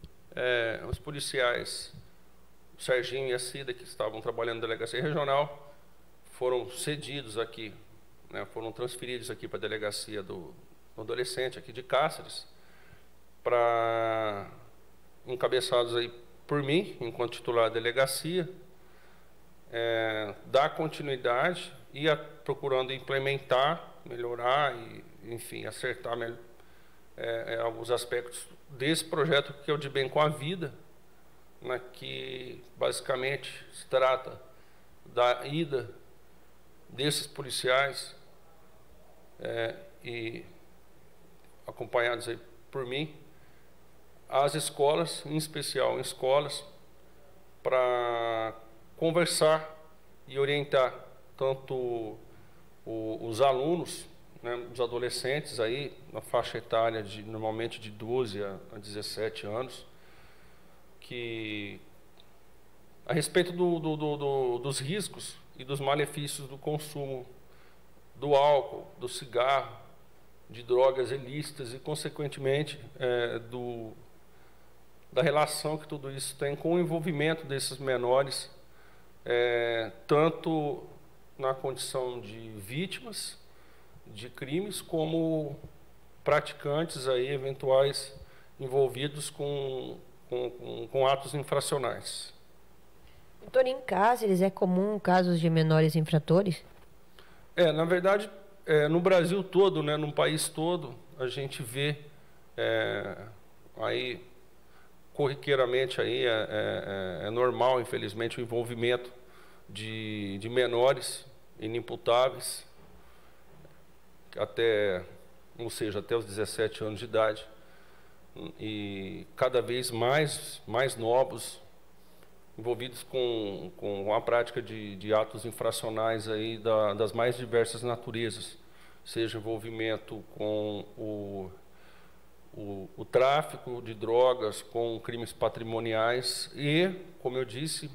os policiais, o Serginho e a Cida, que estavam trabalhando na delegacia regional, foram cedidos aqui, foram transferidos aqui para a delegacia do adolescente aqui de Cáceres, encabeçados aí por mim, enquanto titular da delegacia, dar continuidade e procurando implementar, melhorar e, enfim, acertar alguns aspectos desse projeto que é o de Bem com a Vida, que basicamente se trata da ida desses policiais e acompanhados aí por mim às escolas, em especial em escolas, para conversar e orientar tanto os alunos, os adolescentes aí na faixa etária normalmente de 12 a 17 anos, que a respeito dos riscos e dos malefícios do consumo do álcool, do cigarro, de drogas ilícitas e, consequentemente, da relação que tudo isso tem com o envolvimento desses menores, tanto na condição de vítimas de crimes, como praticantes aí, eventuais envolvidos com atos infracionais. Doutor, em Cáceres é comum casos de menores infratores? Na verdade, no Brasil todo, no país todo, a gente vê aí corriqueiramente aí é normal, infelizmente, o envolvimento de menores inimputáveis até os 17 anos de idade, e cada vez mais novos envolvidos com a prática de atos infracionais aí das mais diversas naturezas, seja envolvimento com o tráfico de drogas, com crimes patrimoniais e, como eu disse,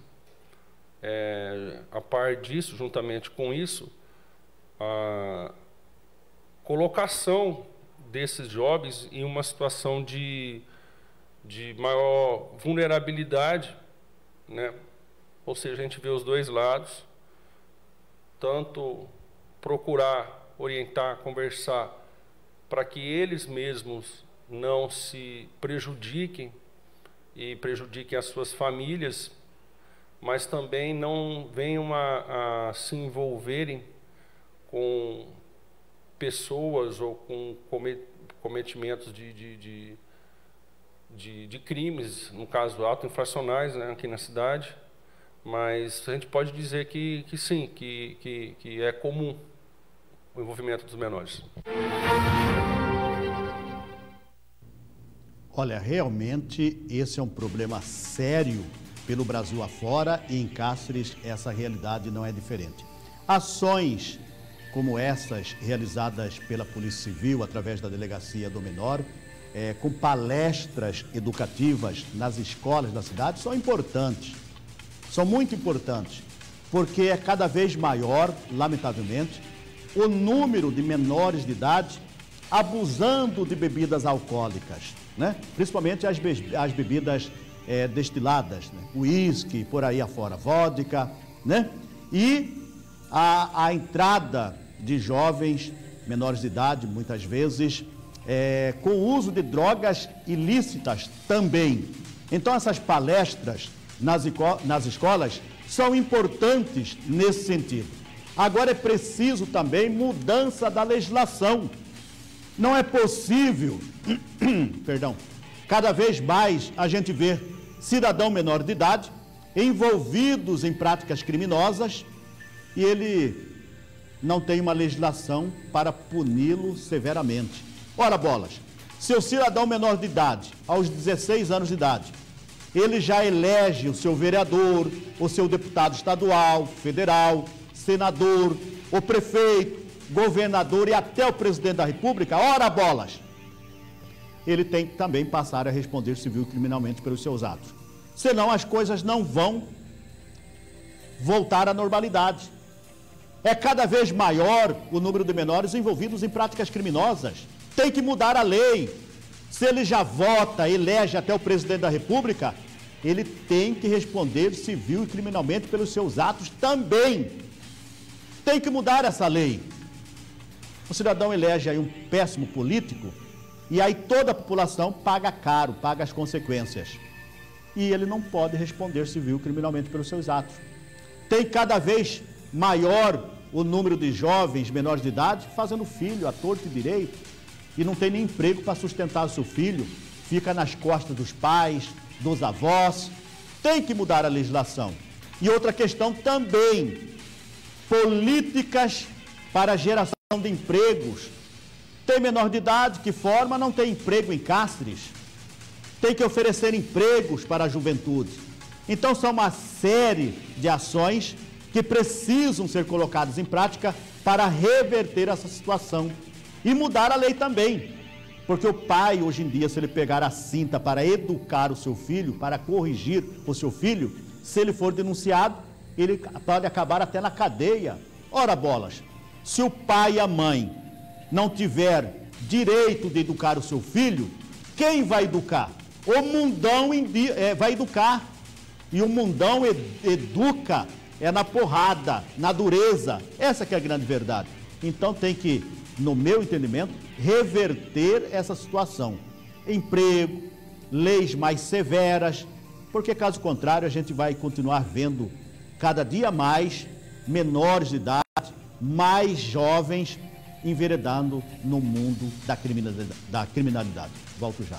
a par disso, juntamente com isso, a colocação desses jovens em uma situação de de maior vulnerabilidade, né? Ou seja, a gente vê os dois lados, tanto procurar orientar, conversar, para que eles mesmos não se prejudiquem e prejudiquem as suas famílias, mas também não venham a se envolverem com pessoas ou com cometimentos de crimes, no caso autoinfracionais, né, aqui na cidade. Mas a gente pode dizer que sim, que é comum o envolvimento dos menores. Olha, realmente esse é um problema sério pelo Brasil afora, e em Cáceres essa realidade não é diferente. Ações como essas realizadas pela Polícia Civil através da Delegacia do Menor, com palestras educativas nas escolas da cidade, são importantes, são muito importantes, porque é cada vez maior, lamentavelmente, o número de menores de idade abusando de bebidas alcoólicas, né? Principalmente as bebidas destiladas, né? Uísque, por aí afora, vodka, né? E a entrada de jovens menores de idade, muitas vezes, com o uso de drogas ilícitas também. Então, essas palestras nas escolas são importantes nesse sentido. Agora é preciso também mudança da legislação. Não é possível, perdão, cada vez mais a gente vê cidadão menor de idade envolvidos em práticas criminosas e ele não tem uma legislação para puni-lo severamente. Ora bolas, se o cidadão menor de idade, aos 16 anos de idade, ele já elege o seu vereador, o seu deputado estadual, federal, senador, o prefeito, governador e até o presidente da República, ora bolas, ele tem que também passar a responder civil e criminalmente pelos seus atos. Senão as coisas não vão voltar à normalidade. É cada vez maior o número de menores envolvidos em práticas criminosas. Tem que mudar a lei. Se ele já vota, elege até o presidente da República, ele tem que responder civil e criminalmente pelos seus atos também. Tem que mudar essa lei. O cidadão elege aí um péssimo político e aí toda a população paga caro, paga as consequências. E ele não pode responder civil e criminalmente pelos seus atos. Tem cada vez maior o número de jovens menores de idade fazendo filho à torto e direito e não tem nem emprego para sustentar o seu filho, fica nas costas dos pais, dos avós. Tem que mudar a legislação. E outra questão também, políticas para a geração de empregos. Tem menor de idade que forma, não tem emprego em Cáceres. Tem que oferecer empregos para a juventude. Então são uma série de ações que precisam ser colocadas em prática para reverter essa situação e mudar a lei também. Porque o pai, hoje em dia, se ele pegar a cinta para educar o seu filho, para corrigir o seu filho, se ele for denunciado, ele pode acabar até na cadeia. Ora bolas, se o pai e a mãe não tiver direito de educar o seu filho, quem vai educar? O mundão vai educar. E o mundão educa na porrada, na dureza. Essa que é a grande verdade. Então tem que, no meu entendimento, reverter essa situação. Emprego, leis mais severas, porque caso contrário a gente vai continuar vendo cada dia mais menores de idade, mais jovens enveredando no mundo da criminalidade. Volto já.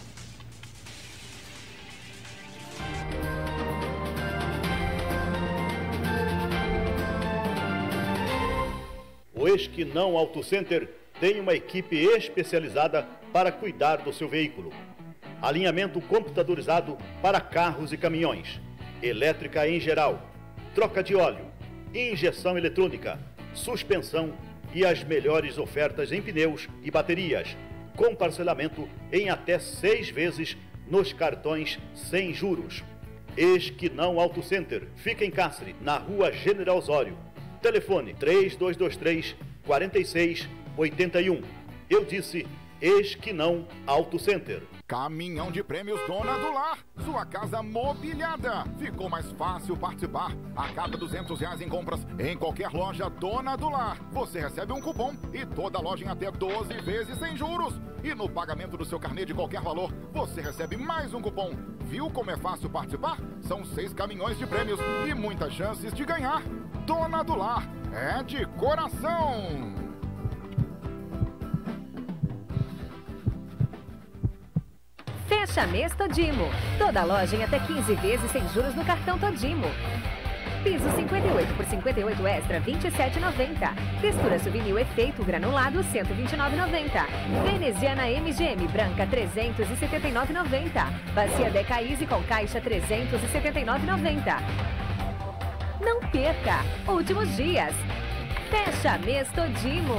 O Esquinão Auto Center tem uma equipe especializada para cuidar do seu veículo. Alinhamento computadorizado para carros e caminhões, elétrica em geral, troca de óleo, injeção eletrônica, suspensão e as melhores ofertas em pneus e baterias, com parcelamento em até 6 vezes nos cartões sem juros. Esquinão Auto Center fica em Cáceres, na Rua General Osório. Telefone 3223-4681. Eu disse Esquinão Auto Center. Caminhão de prêmios Dona do Lar. Sua casa mobiliada. Ficou mais fácil participar. A cada R$200 em compras em qualquer loja Dona do Lar, você recebe um cupom e toda loja em até 12 vezes sem juros. E no pagamento do seu carnê de qualquer valor, você recebe mais um cupom. Viu como é fácil participar? São 6 caminhões de prêmios e muitas chances de ganhar. Dona do Lar, é de coração. Fecha mês Todimo. Toda loja em até 15 vezes sem juros no cartão Todimo. Piso 58 por 58 extra, R$ 27,90. Textura souvenir efeito granulado, R$ 129,90. Veneziana MGM branca, R$ 379,90. Bacia Deca Easy com caixa, R$ 379,90. Não perca! Últimos dias. Fecha mês Todimo.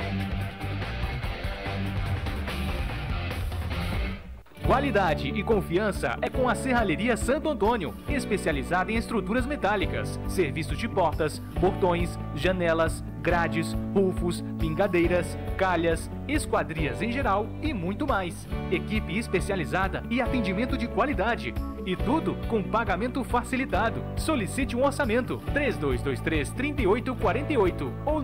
Qualidade e confiança é com a Serralheria Santo Antônio, especializada em estruturas metálicas, serviços de portas, portões, janelas, grades, rufos, pingadeiras, calhas, esquadrias em geral e muito mais. Equipe especializada e atendimento de qualidade. E tudo com pagamento facilitado. Solicite um orçamento 3223-3848 ou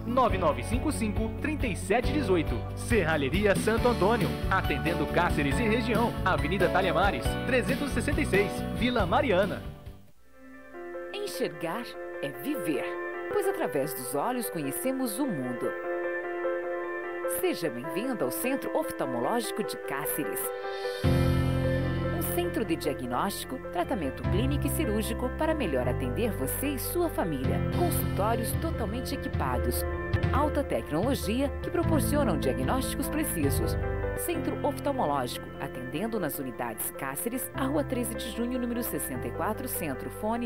99955-3718. Serralheria Santo Antônio, atendendo Cáceres e região. Avenida Talhamares, 366, Vila Mariana. Enxergar é viver, pois através dos olhos conhecemos o mundo. Seja bem-vindo ao Centro Oftalmológico de Cáceres. Centro de diagnóstico, tratamento clínico e cirúrgico para melhor atender você e sua família. Consultórios totalmente equipados. Alta tecnologia que proporcionam diagnósticos precisos. Centro Oftalmológico, atendendo nas unidades Cáceres, a Rua 13 de Junho, número 64, Centro, fone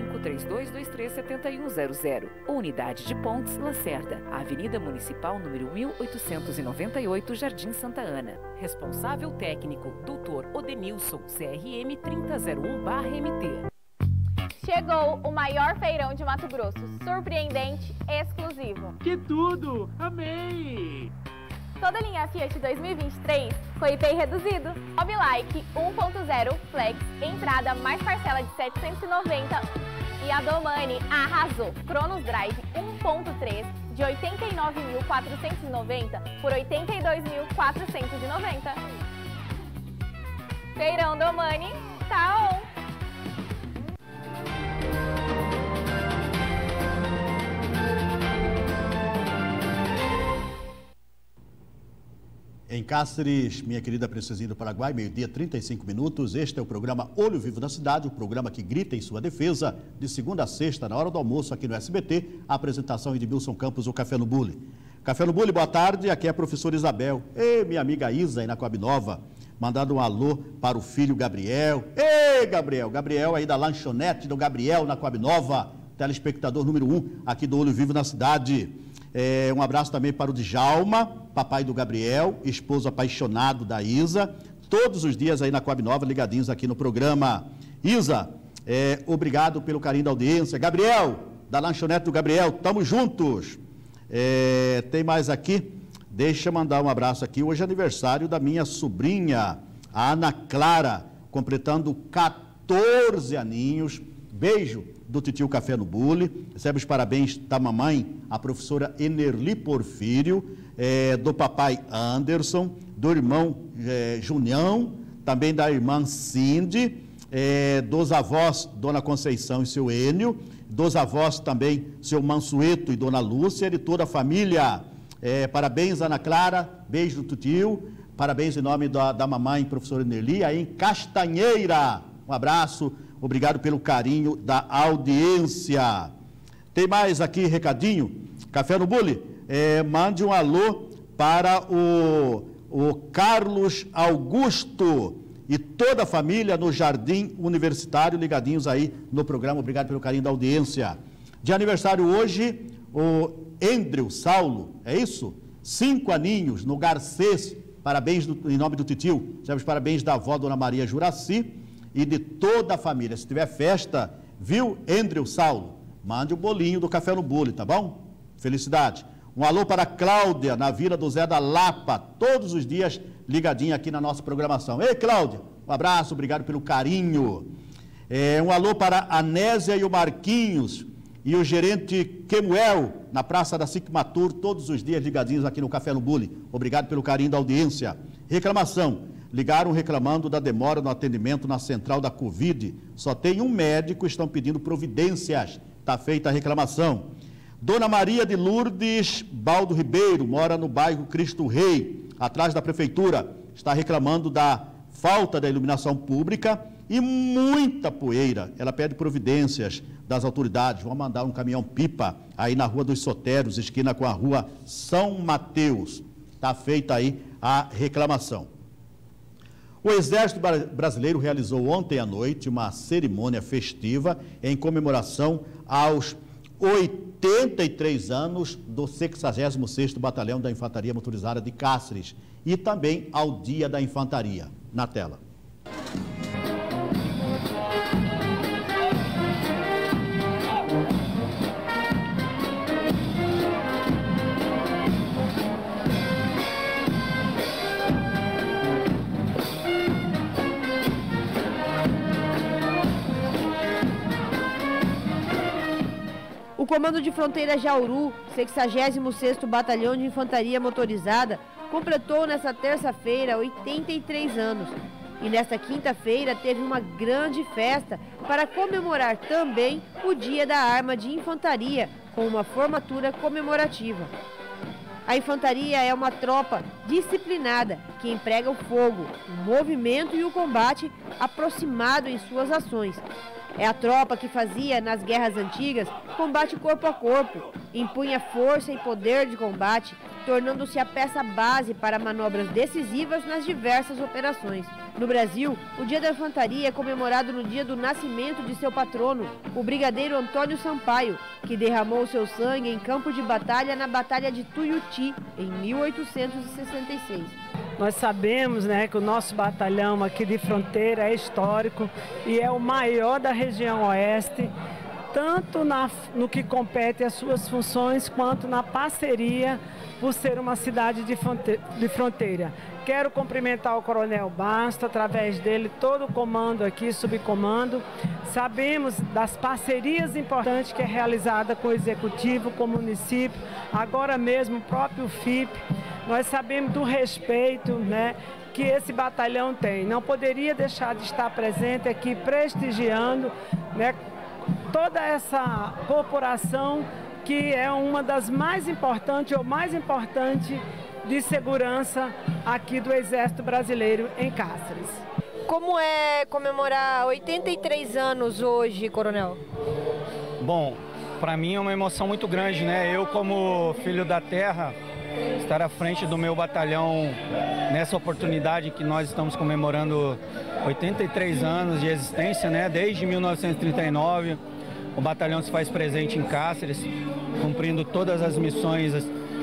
6532237100. Ou Unidade de Pontes, Lacerda, Avenida Municipal, número 1898, Jardim Santa Ana. Responsável técnico, Dr. Odenilson, CRM 3001/MT. Chegou o maior feirão de Mato Grosso, surpreendente, exclusivo. Que tudo! Amei! Toda a linha Fiat 2023 foi IPI reduzido. Mobilike 1.0 Flex, entrada mais parcela de 790. E a Domani arrasou. Cronos Drive 1.3 de 89.490 por 82.490. Feirão Domani tá on! Em Cáceres, minha querida Princesinha do Paraguai, meio-dia, 35 minutos. Este é o programa Olho Vivo da Cidade, o programa que grita em sua defesa, de segunda a sexta, na hora do almoço, aqui no SBT. A apresentação de Edmilson Campos, o Café no Bule. Café no Bule, boa tarde. Aqui é a professora Isabel. Ei, minha amiga Isa, aí na Coab Nova, mandando um alô para o filho Gabriel. Ei, Gabriel. Gabriel aí da lanchonete do Gabriel, na Coab Nova, telespectador número 1 aqui do Olho Vivo na Cidade. Um abraço também para o Djalma, papai do Gabriel, esposo apaixonado da Isa, todos os dias aí na Coab Nova, ligadinhos aqui no programa. Isa, obrigado pelo carinho da audiência. Gabriel, da lanchonete do Gabriel, tamo juntos. Tem mais aqui, deixa eu mandar um abraço aqui, hoje é aniversário da minha sobrinha, a Ana Clara, completando 14 aninhos. Beijo do titio Café no Bule, recebe os parabéns da mamãe, a professora Enerli Porfírio, do papai Anderson, do irmão Junião, também da irmã Cindy, dos avós Dona Conceição e seu Enio, dos avós também seu Mansueto e Dona Lúcia, e toda a família. Parabéns, Ana Clara, beijo do titio, parabéns em nome da mamãe, professora Enerli, aí em Castanheira. Um abraço, obrigado pelo carinho da audiência. Tem mais aqui recadinho? Café no Bule, mande um alô para o Carlos Augusto e toda a família no Jardim Universitário, ligadinhos aí no programa. Obrigado pelo carinho da audiência. De aniversário hoje, o Endreu Saulo, é isso? 5 aninhos no Garcês. Parabéns em nome do titio. Recebemos parabéns da avó Dona Maria Juraci e de toda a família. Se tiver festa, viu, Endreu Saulo, mande o bolinho do Café no Bule, tá bom? Felicidade. Um alô para a Cláudia, na Vila do Zé da Lapa, todos os dias ligadinha aqui na nossa programação. Ei, Cláudia, um abraço, obrigado pelo carinho. Um alô para a Nésia e o Marquinhos e o gerente Kemuel, na Praça da Sicmatur, todos os dias ligadinhos aqui no Café no Bule. Obrigado pelo carinho da audiência. Reclamação. Ligaram reclamando da demora no atendimento na central da Covid. Só tem um médico, estão pedindo providências. Está feita a reclamação. Dona Maria de Lourdes Baldo Ribeiro, mora no bairro Cristo Rei, atrás da prefeitura. Está reclamando da falta da iluminação pública e muita poeira. Ela pede providências das autoridades. Vão mandar um caminhão-pipa aí na Rua dos Soteros, esquina com a Rua São Mateus. Está feita aí a reclamação. O Exército Brasileiro realizou ontem à noite uma cerimônia festiva em comemoração aos 83 anos do 66º Batalhão da Infantaria Motorizada de Cáceres e também ao Dia da Infantaria. Na tela. O Comando de Fronteira Jauru, 66º Batalhão de Infantaria Motorizada, completou nesta terça-feira 83 anos. E nesta quinta-feira teve uma grande festa para comemorar também o Dia da Arma de Infantaria, com uma formatura comemorativa. A infantaria é uma tropa disciplinada que emprega o fogo, o movimento e o combate aproximado em suas ações. É a tropa que fazia, nas guerras antigas, combate corpo a corpo, impunha força e poder de combate, tornando-se a peça base para manobras decisivas nas diversas operações. No Brasil, o Dia da Infantaria é comemorado no dia do nascimento de seu patrono, o brigadeiro Antônio Sampaio, que derramou seu sangue em campo de batalha na Batalha de Tuiuti, em 1866. Nós sabemos, que o nosso batalhão aqui de fronteira é histórico e é o maior da região oeste, tanto no que compete às suas funções, quanto na parceria, por ser uma cidade de fronteira. Quero cumprimentar o Coronel Basto, através dele, todo o comando aqui, subcomando. Sabemos das parcerias importantes que é realizada com o Executivo, com o município, agora mesmo o próprio FIP. Nós sabemos do respeito, que esse batalhão tem. Não poderia deixar de estar presente aqui, prestigiando, toda essa corporação que é uma das mais importantes, ou mais importante, de segurança aqui do Exército Brasileiro em Cáceres. Como é comemorar 83 anos hoje, Coronel? Bom, para mim é uma emoção muito grande, Eu, como filho da terra, estar à frente do meu batalhão nessa oportunidade que nós estamos comemorando 83 anos de existência, Desde 1939, o batalhão se faz presente em Cáceres, cumprindo todas as missões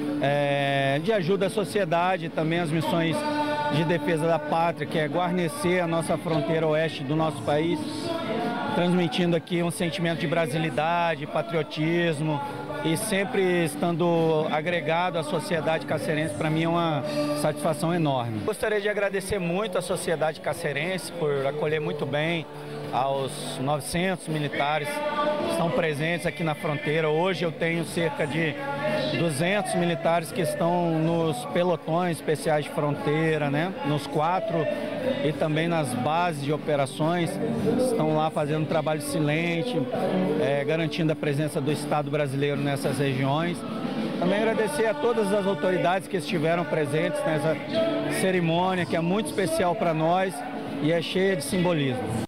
de ajuda à sociedade, também as missões de defesa da pátria, que é guarnecer a nossa fronteira oeste do nosso país, transmitindo aqui um sentimento de brasilidade, patriotismo, e sempre estando agregado à sociedade cacerense, para mim é uma satisfação enorme. Gostaria de agradecer muito à sociedade cacerense por acolher muito bem aos 900 militares que estão presentes aqui na fronteira. Hoje eu tenho cerca de 200 militares que estão nos pelotões especiais de fronteira, nos 4 e também nas bases de operações, estão lá fazendo um trabalho silente, garantindo a presença do Estado brasileiro nessas regiões. Também agradecer a todas as autoridades que estiveram presentes nessa cerimônia, que é muito especial para nós e é cheia de simbolismo.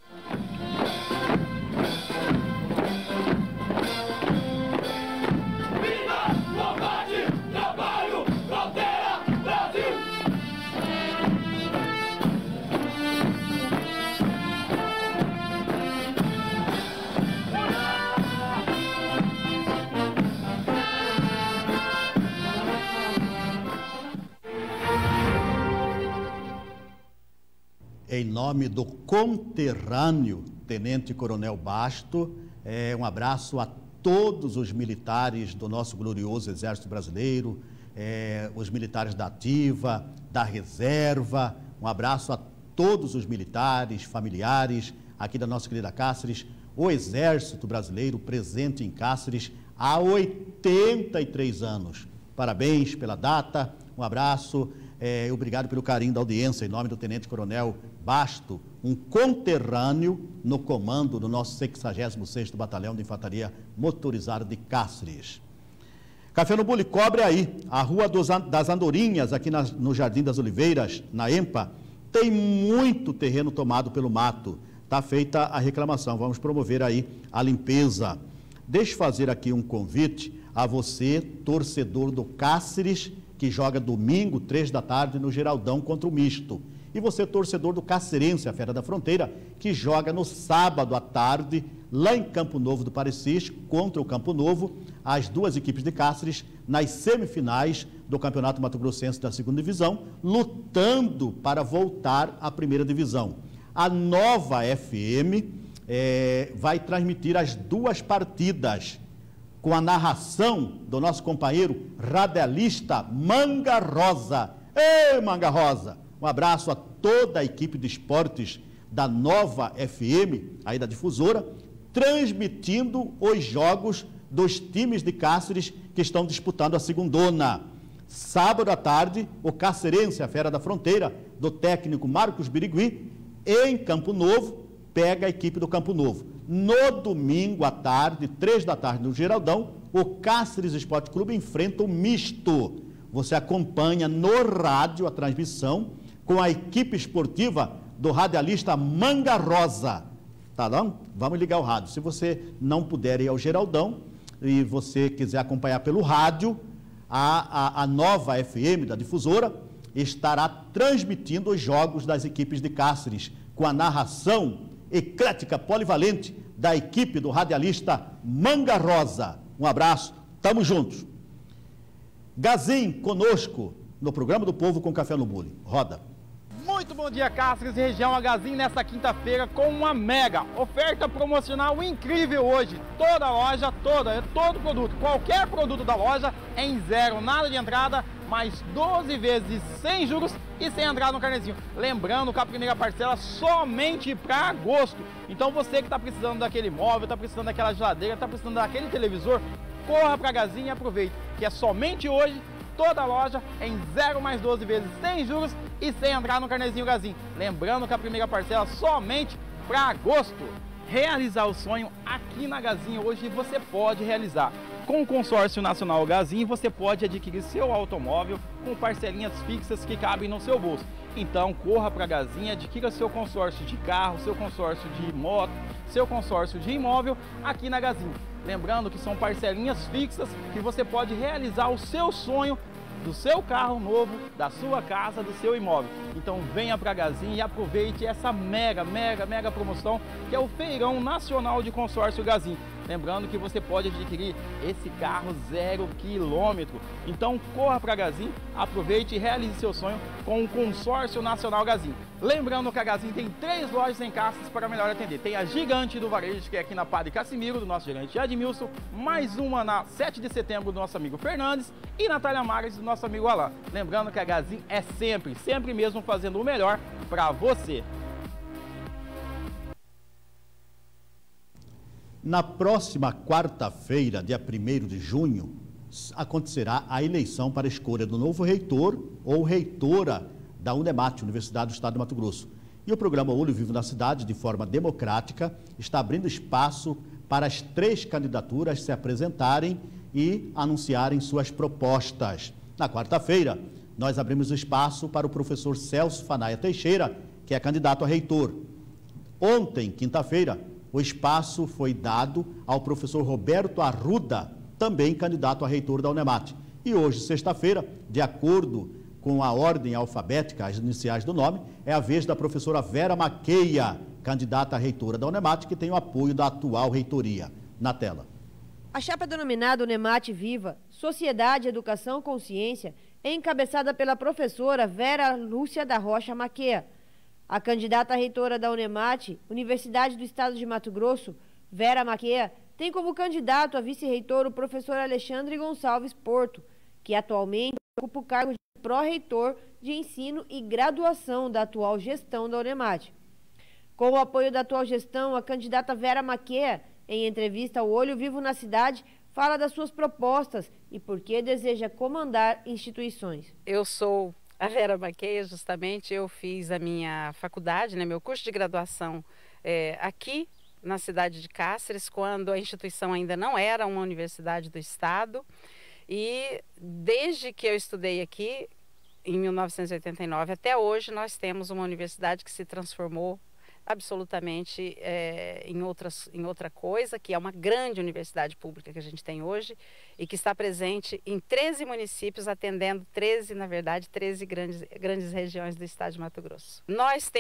Em nome do conterrâneo Tenente Coronel Basto, um abraço a todos os militares do nosso glorioso Exército Brasileiro, os militares da ativa, da reserva. Um abraço a todos os militares, familiares aqui da nossa querida Cáceres, o Exército Brasileiro presente em Cáceres há 83 anos. Parabéns pela data, um abraço, obrigado pelo carinho da audiência, em nome do Tenente Coronel Basto, um conterrâneo no comando do nosso 66º Batalhão de Infantaria Motorizada de Cáceres. Café no Bule, cobre aí, a Rua das Andorinhas, aqui no Jardim das Oliveiras, na EMPA, tem muito terreno tomado pelo mato. Está feita a reclamação, vamos promover aí a limpeza. Deixa eu fazer aqui um convite a você, torcedor do Cáceres, que joga domingo, 3 da tarde, no Geraldão contra o Misto. E você, torcedor do Cacerense, a Fera da Fronteira, que joga no sábado à tarde, lá em Campo Novo do Parecis, contra o Campo Novo, as duas equipes de Cáceres, nas semifinais do Campeonato Mato Grossense da 2ª Divisão, lutando para voltar à 1ª Divisão. A Nova FM vai transmitir as duas partidas, com a narração do nosso companheiro radialista Manga Rosa. Ei, Manga Rosa! Um abraço a toda a equipe de esportes da Nova FM, aí da difusora, transmitindo os jogos dos times de Cáceres que estão disputando a segundona. Sábado à tarde, o Cacerense, a Fera da Fronteira, do técnico Marcos Birigui, em Campo Novo, pega a equipe do Campo Novo. No domingo à tarde, 3 da tarde, no Geraldão, o Cáceres Esporte Clube enfrenta o Misto. Você acompanha no rádio a transmissão com a equipe esportiva do radialista Manga Rosa. Tá bom? Vamos ligar o rádio. Se você não puder ir ao Geraldão e você quiser acompanhar pelo rádio, a Nova FM da difusora estará transmitindo os jogos das equipes de Cáceres, com a narração eclética, polivalente da equipe do radialista Manga Rosa. Um abraço, tamo juntos. Gazin, conosco, no programa do Povo com Café no Bule. Roda. Muito bom dia, Cáceres e região. A Gazin nesta quinta-feira com uma mega oferta promocional incrível hoje. Toda a loja, todo produto, qualquer produto da loja em zero, nada de entrada, mais 12 vezes sem juros e sem entrada no carnezinho. Lembrando que a primeira parcela somente para agosto. Então você que está precisando daquele móvel, está precisando daquela geladeira, está precisando daquele televisor, corra para a Gazin e aproveite, que é somente hoje. Toda a loja em 0 mais 12 vezes sem juros e sem entrar no carnezinho Gazin. Lembrando que a primeira parcela somente para agosto. Realizar o sonho aqui na Gazin hoje você pode realizar. Com o consórcio nacional Gazin você pode adquirir seu automóvel com parcelinhas fixas que cabem no seu bolso. Então corra para a Gazin, adquira seu consórcio de carro, seu consórcio de moto, seu consórcio de imóvel aqui na Gazin. Lembrando que são parcelinhas fixas que você pode realizar o seu sonho do seu carro novo, da sua casa, do seu imóvel. Então venha para a Gazin e aproveite essa mega promoção que é o Feirão Nacional de Consórcio Gazin. Lembrando que você pode adquirir esse carro 0 km. Então corra para a Gazin, aproveite e realize seu sonho com o Consórcio Nacional Gazin. Lembrando que a Gazin tem 3 lojas em Cáceres para melhor atender. Tem a Gigante do Varejo, que é aqui na Padre Cassimiro, do nosso gerente Admilson, mais uma na 7 de setembro do nosso amigo Fernandes e na Talha Mares do nosso amigo Alain. Lembrando que a Gazin é sempre mesmo fazendo o melhor para você. Na próxima quarta-feira, dia 1º de junho, acontecerá a eleição para a escolha do novo reitor ou reitora da UNEMAT, Universidade do Estado de Mato Grosso. E o programa Olho Vivo na Cidade, de forma democrática, está abrindo espaço para as 3 candidaturas se apresentarem e anunciarem suas propostas. Na quarta-feira, nós abrimos espaço para o professor Celso Fanaia Teixeira, que é candidato a reitor. Ontem, quinta-feira, o espaço foi dado ao professor Roberto Arruda, também candidato a reitor da UNEMAT. E hoje, sexta-feira, de acordo com a ordem alfabética, as iniciais do nome, é a vez da professora Vera Maqueia, candidata a reitora da UNEMAT, que tem o apoio da atual reitoria. Na tela. A chapa denominada UNEMAT Viva, Sociedade, Educação, Consciência, é encabeçada pela professora Vera Lúcia da Rocha Maqueia. A candidata a reitora da UNEMAT, Universidade do Estado de Mato Grosso, Vera Maqueia, tem como candidato a vice-reitor o professor Alexandre Gonçalves Porto, que atualmente ocupa o cargo de pró-reitor de ensino e graduação da atual gestão da Unemate. Com o apoio da atual gestão, a candidata Vera Maquia, em entrevista ao Olho Vivo na Cidade, fala das suas propostas e por que deseja comandar instituições. Eu sou a Vera Maquia, justamente, eu fiz a minha faculdade, né, meu curso de graduação aqui na cidade de Cáceres, quando a instituição ainda não era uma universidade do estado. E desde que eu estudei aqui, em 1989, até hoje, nós temos uma universidade que se transformou absolutamente em outra coisa, que é uma grande universidade pública que a gente tem hoje e que está presente em 13 municípios, atendendo 13 grandes regiões do estado de Mato Grosso. Nós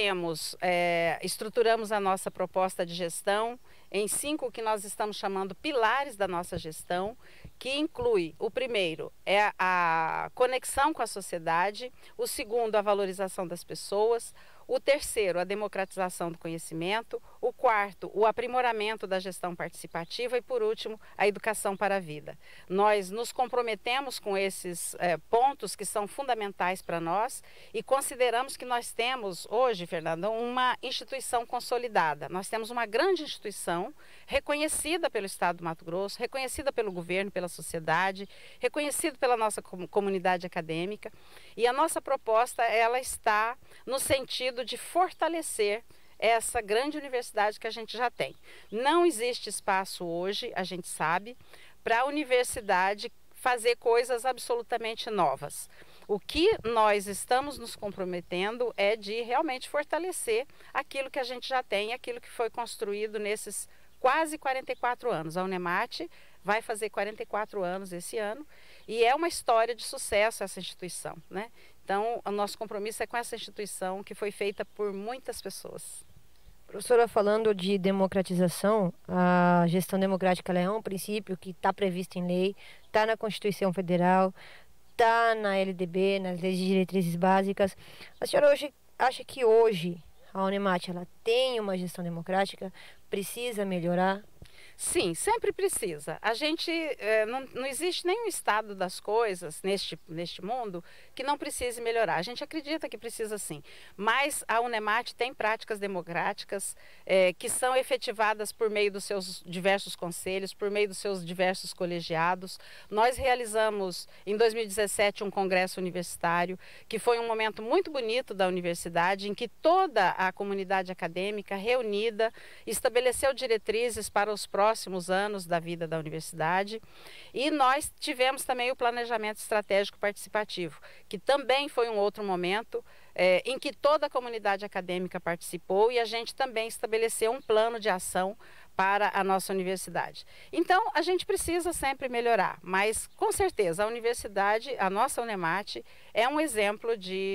estruturamos a nossa proposta de gestão em 5 que nós estamos chamando pilares da nossa gestão, que inclui: o primeiro é a conexão com a sociedade, o segundo, a valorização das pessoas, o terceiro, a democratização do conhecimento, o quarto, o aprimoramento da gestão participativa e, por último, a educação para a vida. Nós nos comprometemos com esses pontos que são fundamentais para nós e consideramos que nós temos hoje, Fernando, uma instituição consolidada. Nós temos uma grande instituição reconhecida pelo Estado do Mato Grosso, reconhecida pelo governo, pela sociedade, reconhecida pela nossa comunidade acadêmica, e a nossa proposta ela está no sentido de fortalecer essa grande universidade que a gente já tem. Não existe espaço hoje, a gente sabe, para a universidade fazer coisas absolutamente novas. O que nós estamos nos comprometendo é de realmente fortalecer aquilo que a gente já tem, aquilo que foi construído nesses quase 44 anos. A Unemate vai fazer 44 anos esse ano e é uma história de sucesso essa instituição, né? Então, o nosso compromisso é com essa instituição que foi feita por muitas pessoas. Professora, falando de democratização, a gestão democrática ela é um princípio que está previsto em lei, está na Constituição Federal, está na LDB, nas leis de diretrizes básicas. A senhora hoje acha que hoje a Unemate ela tem uma gestão democrática, precisa melhorar? Sim, sempre precisa. A gente, não existe nenhum estado das coisas neste mundo que não precise melhorar. A gente acredita que precisa sim, mas a Unemate tem práticas democráticas que são efetivadas por meio dos seus diversos conselhos, por meio dos seus diversos colegiados. Nós realizamos em 2017 um congresso universitário, que foi um momento muito bonito da universidade, em que toda a comunidade acadêmica reunida estabeleceu diretrizes para os próximos anos da vida da universidade, e nós tivemos também o planejamento estratégico participativo, que também foi um outro momento em que toda a comunidade acadêmica participou e a gente também estabeleceu um plano de ação para a nossa universidade. Então, a gente precisa sempre melhorar, mas com certeza a universidade, a nossa Unemate, é um exemplo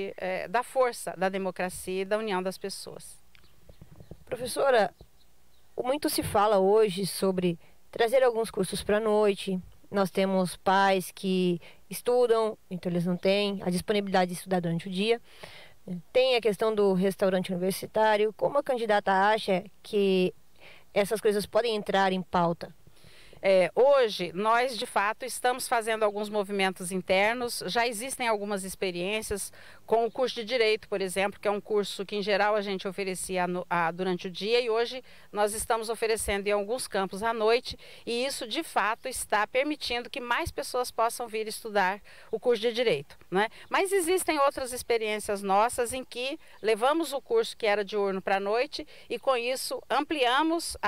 da força da democracia e da união das pessoas. Professora, muito se fala hoje sobre trazer alguns cursos para a noite. Nós temos pais que estudam, então eles não têm a disponibilidade de estudar durante o dia. Tem a questão do restaurante universitário. Como a candidata acha que essas coisas podem entrar em pauta? Hoje, nós, de fato, estamos fazendo alguns movimentos internos. Já existem algumas experiências com o curso de Direito, por exemplo, que é um curso que, em geral, a gente oferecia durante o dia, e hoje nós estamos oferecendo em alguns campos à noite, e isso, de fato, está permitindo que mais pessoas possam vir estudar o curso de Direito, né? Mas existem outras experiências nossas em que levamos o curso que era diurno para a noite e, com isso, ampliamos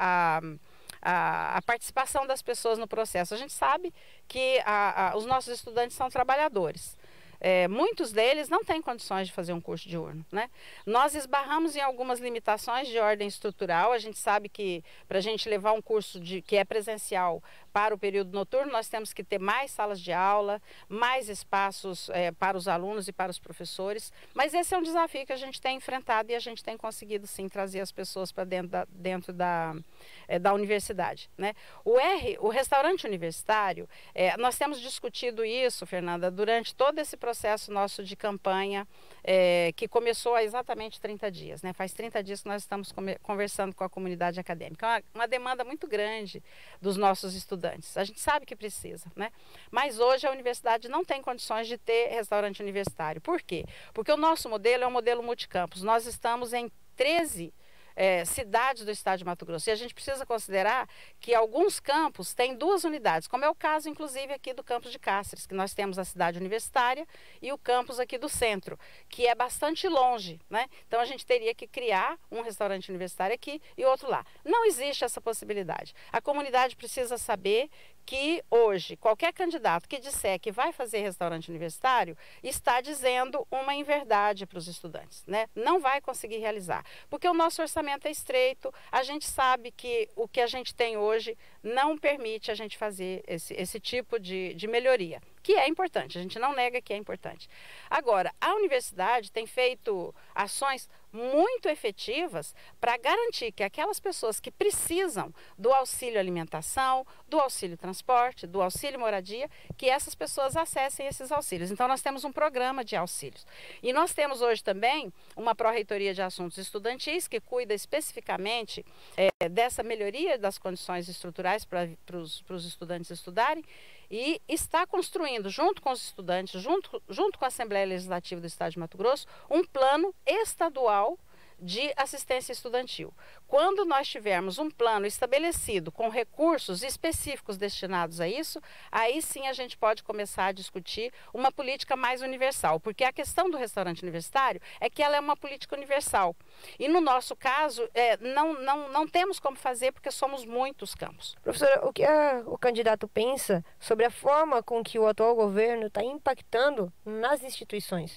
a participação das pessoas no processo. A gente sabe que os nossos estudantes são trabalhadores. Muitos deles não têm condições de fazer um curso diurno, né? Nós esbarramos em algumas limitações de ordem estrutural. A gente sabe que para a gente levar um curso que é presencial para o período noturno, nós temos que ter mais salas de aula, mais espaços para os alunos e para os professores, mas esse é um desafio que a gente tem enfrentado e a gente tem conseguido sim trazer as pessoas para dentro da universidade, né? O restaurante universitário, nós temos discutido isso, Fernanda, durante todo esse processo nosso de campanha, que começou há exatamente 30 dias, né? Faz 30 dias que nós estamos conversando com a comunidade acadêmica. É uma demanda muito grande dos nossos estudantes. A gente sabe que precisa, né? Mas hoje a universidade não tem condições de ter restaurante universitário. Por quê? Porque o nosso modelo é um modelo multicampus. Nós estamos em 13 cidades do estado de Mato Grosso. E a gente precisa considerar que alguns campos têm 2 unidades, como é o caso, inclusive, aqui do campus de Cáceres, que nós temos a cidade universitária e o campus aqui do centro, que é bastante longe, né? Então, a gente teria que criar um restaurante universitário aqui e outro lá. Não existe essa possibilidade. A comunidade precisa saber que hoje, qualquer candidato que disser que vai fazer restaurante universitário, está dizendo uma inverdade para os estudantes, né? Não vai conseguir realizar, porque o nosso orçamento é estreito, a gente sabe que o que a gente tem hoje não permite a gente fazer esse tipo de melhoria, que é importante, a gente não nega que é importante. Agora, a universidade tem feito ações muito efetivas para garantir que aquelas pessoas que precisam do auxílio alimentação, do auxílio transporte, do auxílio moradia, que essas pessoas acessem esses auxílios. Então, nós temos um programa de auxílios. E nós temos hoje também uma pró-reitoria de assuntos estudantis que cuida especificamente dessa melhoria das condições estruturais para os estudantes estudarem, e está construindo, junto com os estudantes, junto com a Assembleia Legislativa do Estado de Mato Grosso, um plano estadual de assistência estudantil. Quando nós tivermos um plano estabelecido com recursos específicos destinados a isso, aí sim a gente pode começar a discutir uma política mais universal, porque a questão do restaurante universitário é que ela é uma política universal. E no nosso caso, não temos como fazer porque somos muitos campos. Professora, o que o candidato pensa sobre a forma com que o atual governo está impactando nas instituições?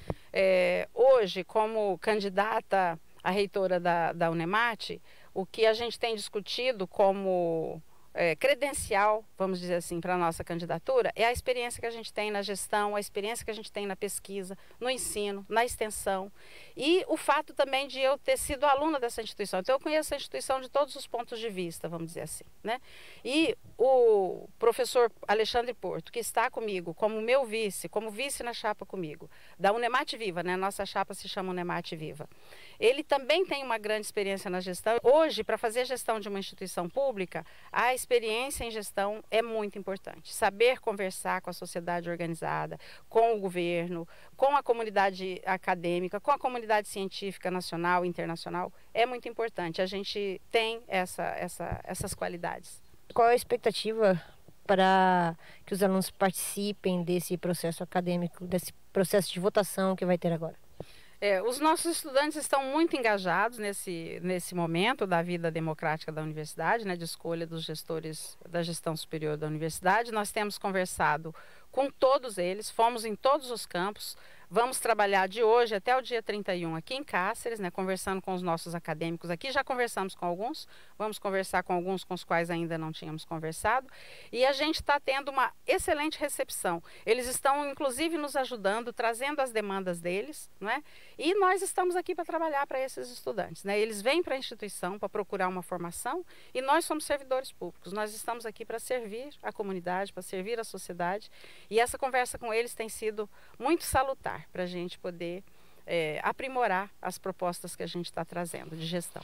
Hoje, como candidata à reitora da Unemate, o que a gente tem discutido como credencial, vamos dizer assim, para a nossa candidatura, é a experiência que a gente tem na gestão, a experiência que a gente tem na pesquisa, no ensino, na extensão, e o fato também de eu ter sido aluna dessa instituição. Então, eu conheço a instituição de todos os pontos de vista, vamos dizer assim, né? E o professor Alexandre Porto, que está comigo como meu vice, como vice na chapa comigo, da Unemate Viva, né? Nossa chapa se chama Unemate Viva. Ele também tem uma grande experiência na gestão. Hoje, para fazer a gestão de uma instituição pública, a experiência em gestão é muito importante. Saber conversar com a sociedade organizada, com o governo, com a comunidade acadêmica, com a comunidade científica nacional e internacional, é muito importante. A gente tem essas qualidades. Qual a expectativa para que os alunos participem desse processo acadêmico, desse processo de votação que vai ter agora? Os nossos estudantes estão muito engajados nesse momento da vida democrática da universidade, né, de escolha dos gestores da gestão superior da universidade. Nós temos conversado com todos eles, fomos em todos os campos. Vamos trabalhar de hoje até o dia 31 aqui em Cáceres, né, conversando com os nossos acadêmicos aqui. Já conversamos com alguns, vamos conversar com alguns com os quais ainda não tínhamos conversado. E a gente está tendo uma excelente recepção. Eles estão, inclusive, nos ajudando, trazendo as demandas deles, né? E nós estamos aqui para trabalhar para esses estudantes, né? Eles vêm para a instituição para procurar uma formação e nós somos servidores públicos. Nós estamos aqui para servir a comunidade, para servir a sociedade. E essa conversa com eles tem sido muito salutar para a gente poder aprimorar as propostas que a gente está trazendo de gestão.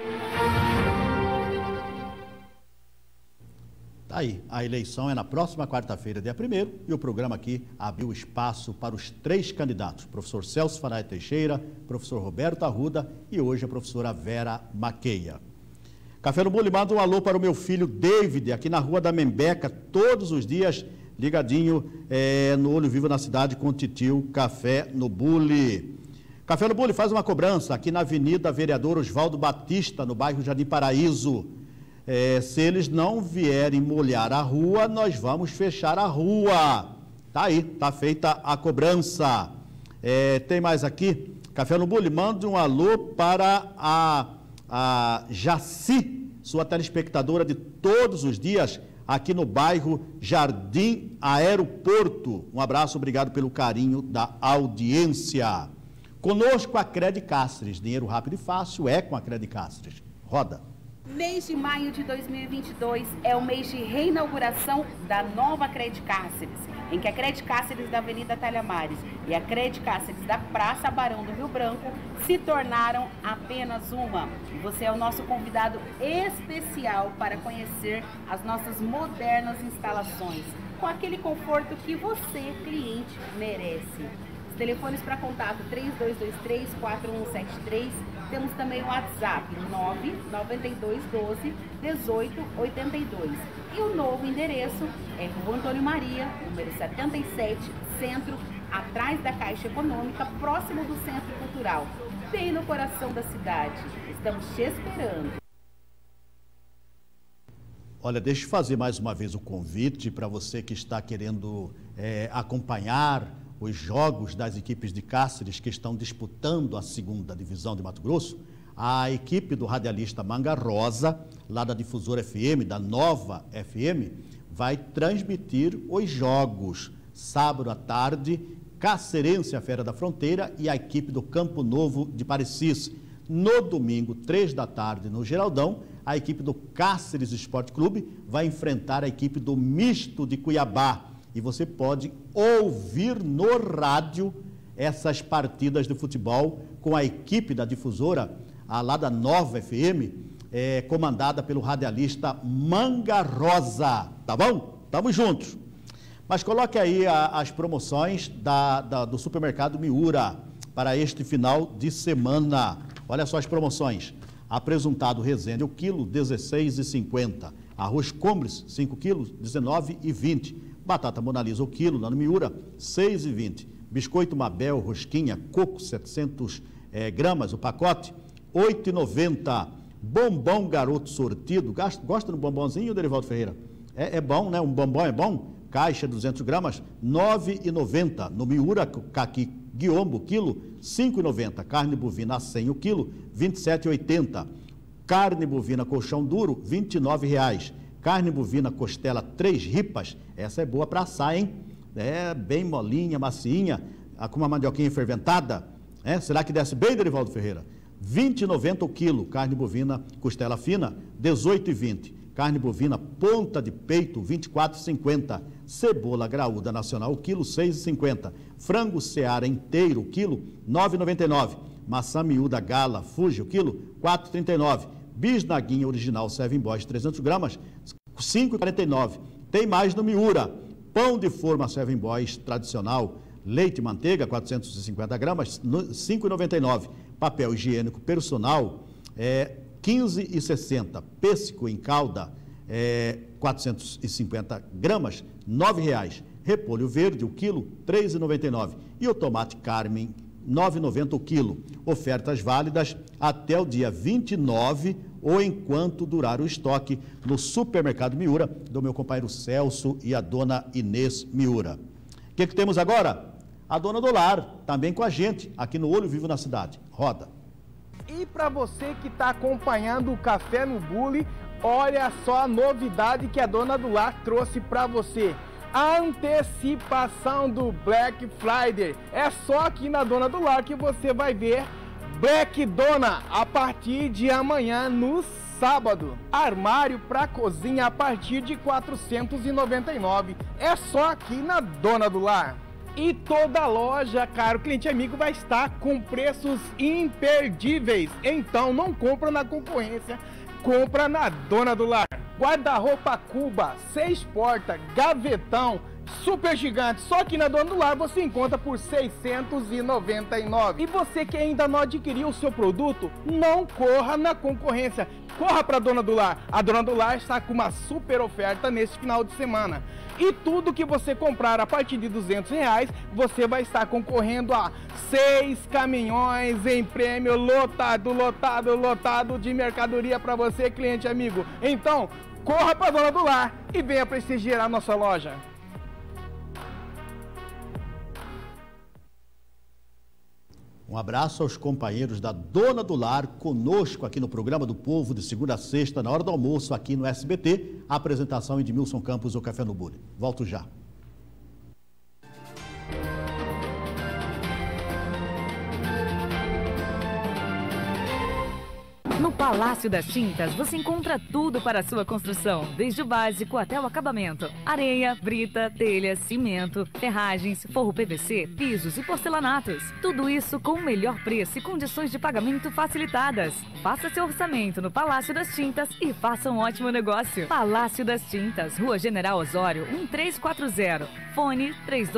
Tá aí, a eleição é na próxima quarta-feira, dia 1º, e o programa aqui abriu espaço para os 3 candidatos, professor Celso Farai Teixeira, professor Roberto Arruda e hoje a professora Vera Maqueia. Café no Bule, manda um alô para o meu filho David, aqui na Rua da Membeca, todos os dias, ligadinho no Olho Vivo na cidade com o titio Café no Bule. Café no Bule faz uma cobrança aqui na Avenida Vereador Oswaldo Batista, no bairro Jardim Paraíso. Se eles não vierem molhar a rua, nós vamos fechar a rua. Tá aí, tá feita a cobrança. Tem mais aqui? Café no Bule, manda um alô para a Jaci, sua telespectadora de todos os dias, aqui no bairro Jardim Aeroporto. Um abraço, obrigado pelo carinho da audiência. Conosco a Cred Cáceres, dinheiro rápido e fácil é com a Cred Cáceres. Roda. Mês de maio de 2022 é o mês de reinauguração da nova Cred Cáceres, em que a Cred Cáceres da Avenida Talhamares e a Cred Cáceres da Praça Barão do Rio Branco se tornaram apenas uma. E você é o nosso convidado especial para conhecer as nossas modernas instalações, com aquele conforto que você, cliente, merece. Os telefones para contato 3223-4173. Temos também o WhatsApp 99212-1882. E o novo endereço é Rua Antônio Maria, número 77, Centro, atrás da Caixa Econômica, próximo do Centro Cultural, bem no coração da cidade. Estamos te esperando. Olha, deixa eu fazer mais uma vez o convite para você que está querendo acompanhar os jogos das equipes de Cáceres que estão disputando a segunda divisão de Mato Grosso. A equipe do radialista Manga Rosa, lá da Difusora FM, da Nova FM, vai transmitir os jogos. Sábado à tarde, Cacerense, a Fera da Fronteira, e a equipe do Campo Novo de Parecis. No domingo, 3 da tarde, no Geraldão, a equipe do Cáceres Esporte Clube vai enfrentar a equipe do Misto de Cuiabá. E você pode ouvir no rádio essas partidas de futebol com a equipe da Difusora, lá da Nova FM, comandada pelo radialista Manga Rosa. Tá bom? Tamo juntos. Mas coloque aí as promoções do supermercado Miura para este final de semana. Olha só as promoções. Apresuntado Resende, o quilo, R$ 16,50. Arroz Combres, 5 quilos, R$ 19,20. Batata Monalisa, o quilo, lá no Miura, R$ 6,20. Biscoito Mabel, rosquinha, coco, 700 gramas, o pacote, R$ 8,90. Bombom Garoto Sortido, gosta do bombonzinho, Derivaldo Ferreira? É bom, né? Um bombom é bom? Caixa, 200 gramas, R$ 9,90. No Miura, caqui guiombo, quilo, R$ 5,90. Carne bovina a 100 o quilo, R$ 27,80. Carne bovina colchão duro, R$ 29,00. Carne bovina costela 3 ripas, essa é boa para assar, hein? É bem molinha, macinha, com uma mandioquinha ferventada. Será que desce bem, Derivaldo Ferreira? R$ 20,90 o quilo. Carne bovina costela fina, R$ 18,20. Carne bovina ponta de peito, R$ 24,50. Cebola graúda nacional, o quilo, R$ 6,50. Frango Seara inteiro, o quilo, R$ 9,99. Maçã miúda Gala Fuji, o quilo, R$ 4,39. Bisnaguinha original Seven Boys, 300 gramas, R$ 5,49. Tem mais no Miura. Pão de forma Seven Boys tradicional, leite e manteiga, 450 gramas, R$ 5,99. Papel higiênico personal, R$ 15,60. Pêssego em calda, 450 gramas, R$ 9,00. Repolho verde, o quilo, R$ 3,99. E o tomate Carmen, R$ 9,90 o quilo. Ofertas válidas até o dia 29 ou enquanto durar o estoque no supermercado Miura, do meu companheiro Celso e a dona Inês Miura. O que temos agora? A dona do lar, também com a gente, aqui no Olho Vivo na Cidade. Roda. E para você que está acompanhando o Café no Bully, olha só a novidade que a dona do lar trouxe para você. A antecipação do Black Friday. É só aqui na Dona do Lar que você vai ver Black Dona a partir de amanhã no sábado. Armário para cozinha a partir de R$ 499. É só aqui na Dona do Lar. E toda loja, caro cliente amigo, vai estar com preços imperdíveis. Então não compra na concorrência, compra na Dona do Lar. Guarda-roupa Cuba, 6 portas, gavetão, super gigante. Só que na Dona do Lar você encontra por R$ 699. E você que ainda não adquiriu o seu produto, não corra na concorrência. Corra para a Dona do Lar. A Dona do Lar está com uma super oferta neste final de semana. E tudo que você comprar a partir de R$ 200, você vai estar concorrendo a 6 caminhões em prêmio lotado de mercadoria para você, cliente amigo. Então, corra para a Dona do Lar e venha prestigiar a nossa loja. Um abraço aos companheiros da Dona do Lar, conosco aqui no Programa do Povo, de segunda a sexta, na hora do almoço, aqui no SBT. A apresentação é de Edmilson Campos, o Café no Bule. Volto já. No Palácio das Tintas, você encontra tudo para a sua construção, desde o básico até o acabamento. Areia, brita, telha, cimento, ferragens, forro PVC, pisos e porcelanatos. Tudo isso com o melhor preço e condições de pagamento facilitadas. Faça seu orçamento no Palácio das Tintas e faça um ótimo negócio. Palácio das Tintas, Rua General Osório, 1340. Fone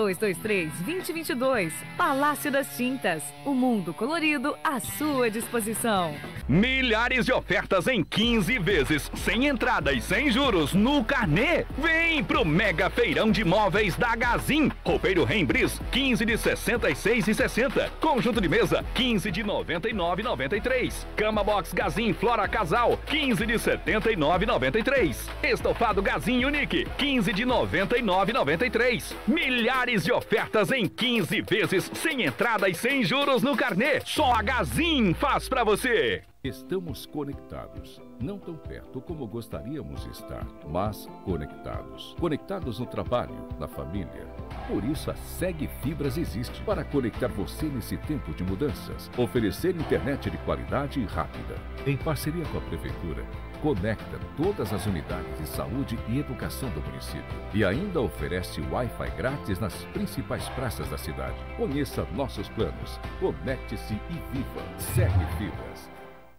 3223-2022. Palácio das Tintas, o mundo colorido à sua disposição. Milhares de ofertas em 15 vezes, sem entrada e sem juros no carnê. Vem pro Mega Feirão de Móveis da Gazin. Roupeiro Rembris, 15 de 66,60. Conjunto de mesa, 15 de 99,93. Cama Box Gazin Flora Casal, 15 de 79,93. Estofado Gazin Unique, 15 de 99,93. Milhares de ofertas em 15 vezes, sem entrada e sem juros no carnê. Só a Gazin faz pra você. Estamos conectados, não tão perto como gostaríamos de estar, mas conectados. Conectados no trabalho, na família. Por isso a Seg Fibras existe, para conectar você nesse tempo de mudanças. Oferecer internet de qualidade e rápida. Em parceria com a Prefeitura, conecta todas as unidades de saúde e educação do município. E ainda oferece Wi-Fi grátis nas principais praças da cidade. Conheça nossos planos. Conecte-se e viva. Seg Fibras.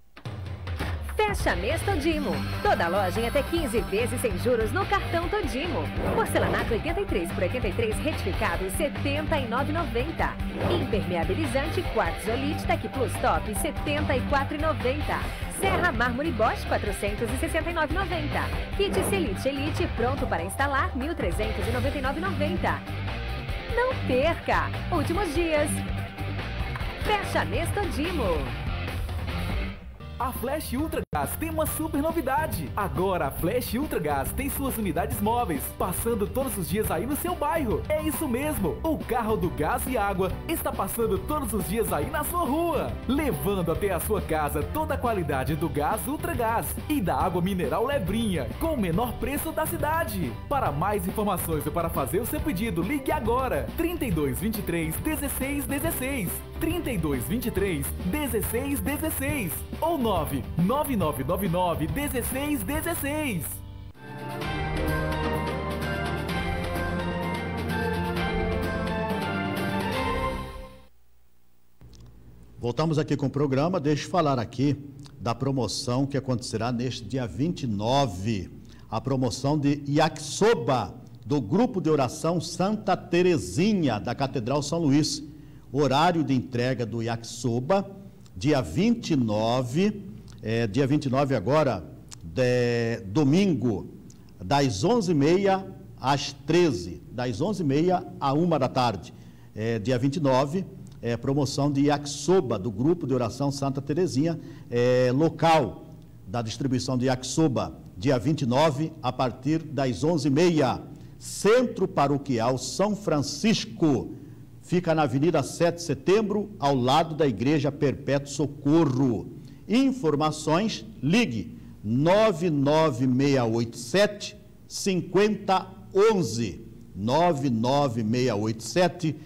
Fecha mês Todimo. Toda loja em até 15 vezes sem juros no cartão Todimo. Porcelanato 83 por 83 retificado, R$ 79,90. Impermeabilizante Quartzolite Tec Plus Top, R$ 74,90. Serra Mármore Bosch, R$ 469,90. Kit Celite Elite pronto para instalar, R$ 1.399,90. Não perca! Últimos dias. Fecha mês Todimo. A Flash Ultragás tem uma super novidade. Agora a Flash Ultragás tem suas unidades móveis, passando todos os dias aí no seu bairro. É isso mesmo, o carro do gás e água está passando todos os dias aí na sua rua, levando até a sua casa toda a qualidade do gás Ultragás e da água mineral Lebrinha, com o menor preço da cidade. Para mais informações ou para fazer o seu pedido, ligue agora, 3223 1616, 3223 1616 ou 99999 1616. Voltamos aqui com o programa. Deixa eu falar aqui da promoção que acontecerá neste dia 29. A promoção de yakisoba do Grupo de Oração Santa Terezinha, da Catedral São Luís. Horário de entrega do yakisoba, dia 29 agora, domingo, das 11h30 às 13h, das 11h30 à 1h da tarde. Dia 29, promoção de yakisoba do Grupo de Oração Santa Terezinha, local da distribuição de yakisoba, dia 29, a partir das 11h30. Centro Paroquial São Francisco, fica na Avenida 7 de Setembro, ao lado da Igreja Perpétuo Socorro. Informações, ligue 99687 5011. 99687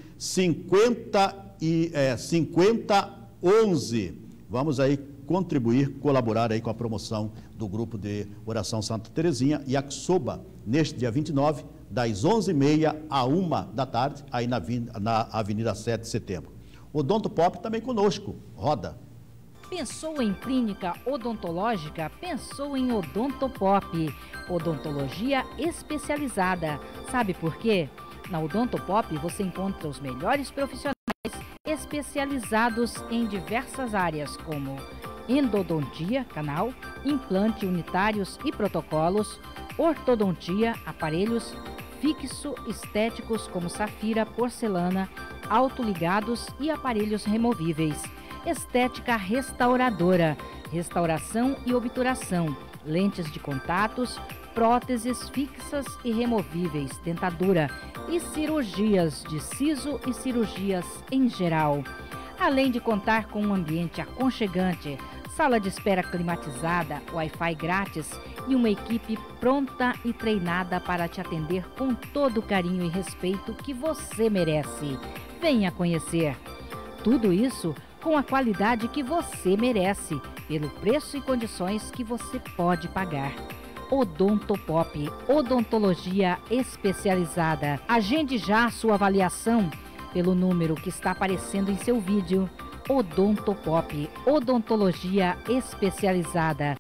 5011. Vamos aí contribuir, colaborar aí com a promoção do Grupo de Oração Santa Terezinha e yakisoba, neste dia 29, das 11h30 à 1h da tarde, aí na Avenida 7 de Setembro. Odonto Pop também conosco, roda. Pensou em clínica odontológica? Pensou em Odontopop. Odontologia especializada. Sabe por quê? Na Odontopop você encontra os melhores profissionais especializados em diversas áreas, como endodontia, canal, implante unitários e protocolos, ortodontia, aparelhos, fixo estéticos como safira, porcelana, autoligados e aparelhos removíveis. Estética restauradora, restauração e obturação, lentes de contatos, próteses fixas e removíveis, dentadura e cirurgias de siso e cirurgias em geral. além de contar com um ambiente aconchegante, sala de espera climatizada, Wi-Fi grátis e uma equipe pronta e treinada para te atender com todo o carinho e respeito que você merece. Venha conhecer. Tudo isso com a qualidade que você merece, pelo preço e condições que você pode pagar. Odontopop, odontologia especializada. Agende já a sua avaliação pelo número que está aparecendo em seu vídeo. Odontopop, odontologia especializada.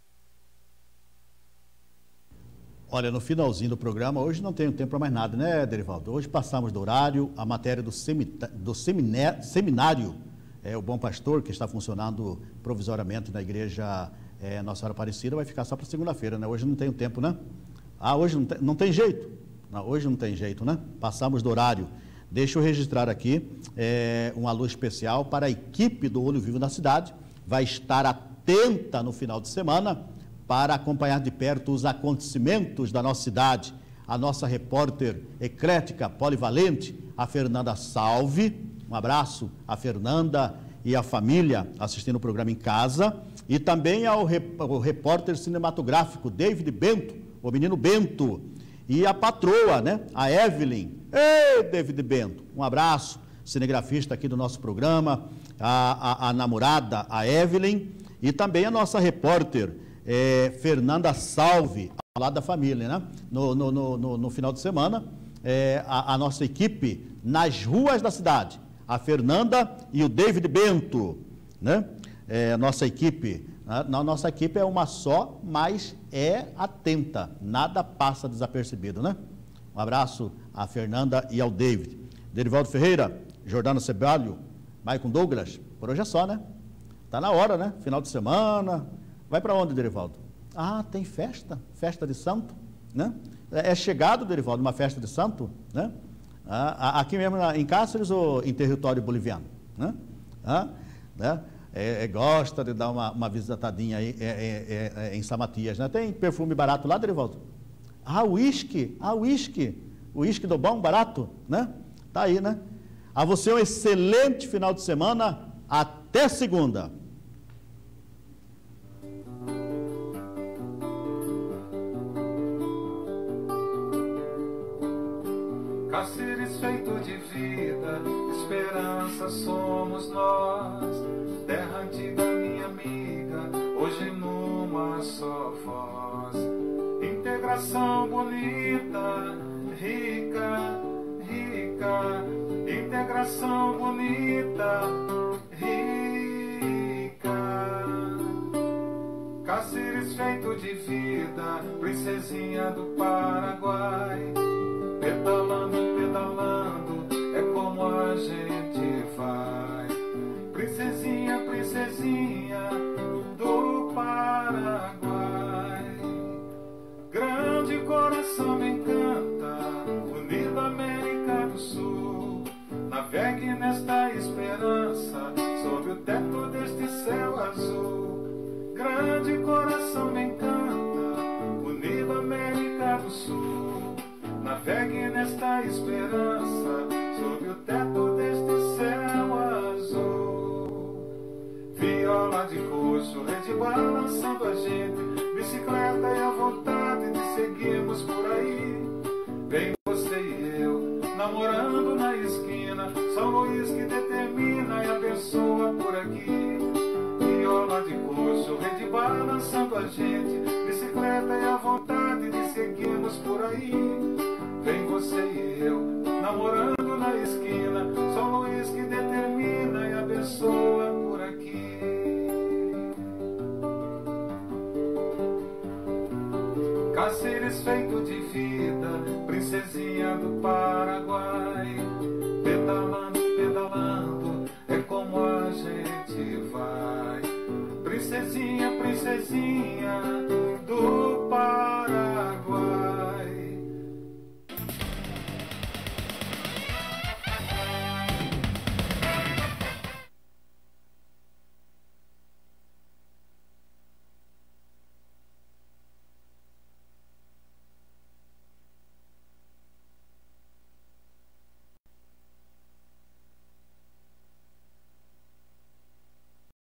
Olha, no finalzinho do programa, hoje não tenho tempo para mais nada, né, Derivaldo? Hoje passamos do horário, a matéria do seminário, o Bom Pastor, que está funcionando provisoriamente na igreja Nossa Senhora Aparecida, vai ficar só para segunda-feira, né? Hoje não tenho tempo, né? Ah, hoje não tem jeito? Não, hoje não tem jeito, né? Passamos do horário. Deixa eu registrar aqui um alô especial para a equipe do Olho Vivo na Cidade. Vai estar atenta no final de semana para acompanhar de perto os acontecimentos da nossa cidade. A nossa repórter eclética, polivalente, a Fernanda Salve. Um abraço a Fernanda e a família assistindo o programa em casa. E também ao repórter cinematográfico, David Bento, o menino Bento. E a patroa, né, a Evelyn. Ei, David Bento, um abraço, cinegrafista aqui do nosso programa, a namorada, a Evelyn, e também a nossa repórter, Fernanda Salve, ao lado da família, né? No final de semana, a nossa equipe nas ruas da cidade, a Fernanda e o David Bento, né? Nossa equipe é uma só, mas é atenta, nada passa desapercebido, né? Um abraço a Fernanda e ao David. Derivaldo Ferreira, Jordano Cebalho, Maicon Douglas, por hoje é só, né? Tá na hora, né? Final de semana. Vai para onde, Derivaldo? Ah, tem festa de santo, né? É chegado, Derivaldo, uma festa de santo, né? Aqui mesmo em Cáceres ou em território boliviano, né? Né? Gosta de dar uma visitadinha aí em São Matias, né? Tem perfume barato lá, Derivaldo? Uísque do bom, barato, né? Tá aí, né? A você um excelente final de semana, até segunda. Cáceres feito de vida, esperança somos nós. Terra antiga, minha amiga, hoje numa só voz. Integração bonita, rica, rica. Integração bonita, rica. Cáceres feito de vida, princesinha do Paraguai. Pedalando, pedalando, é como a gente vai. Princesinha, princesinha do Paraguai. Grande coração me encanta, unida América do Sul. Navegue nesta esperança, sob o teto deste céu azul. Grande coração me encanta, unida América do Sul. Navegue nesta esperança, sob o teto deste céu azul. Viola de coxo, rede balançando a gente, bicicleta e a vontade de seguirmos por aí. Vem você e eu, namorando na esquina, São Luís que determina e abençoa por aqui. Viola de coxo, rede balançando a gente, bicicleta e a vontade de seguirmos por aí. Vem você e eu, namorando na esquina, São Luís que determina e abençoa por aqui. Cáceres feito de vida, princesinha do Paraguai. Pedalando, pedalando, é como a gente vai. Princesinha, princesinha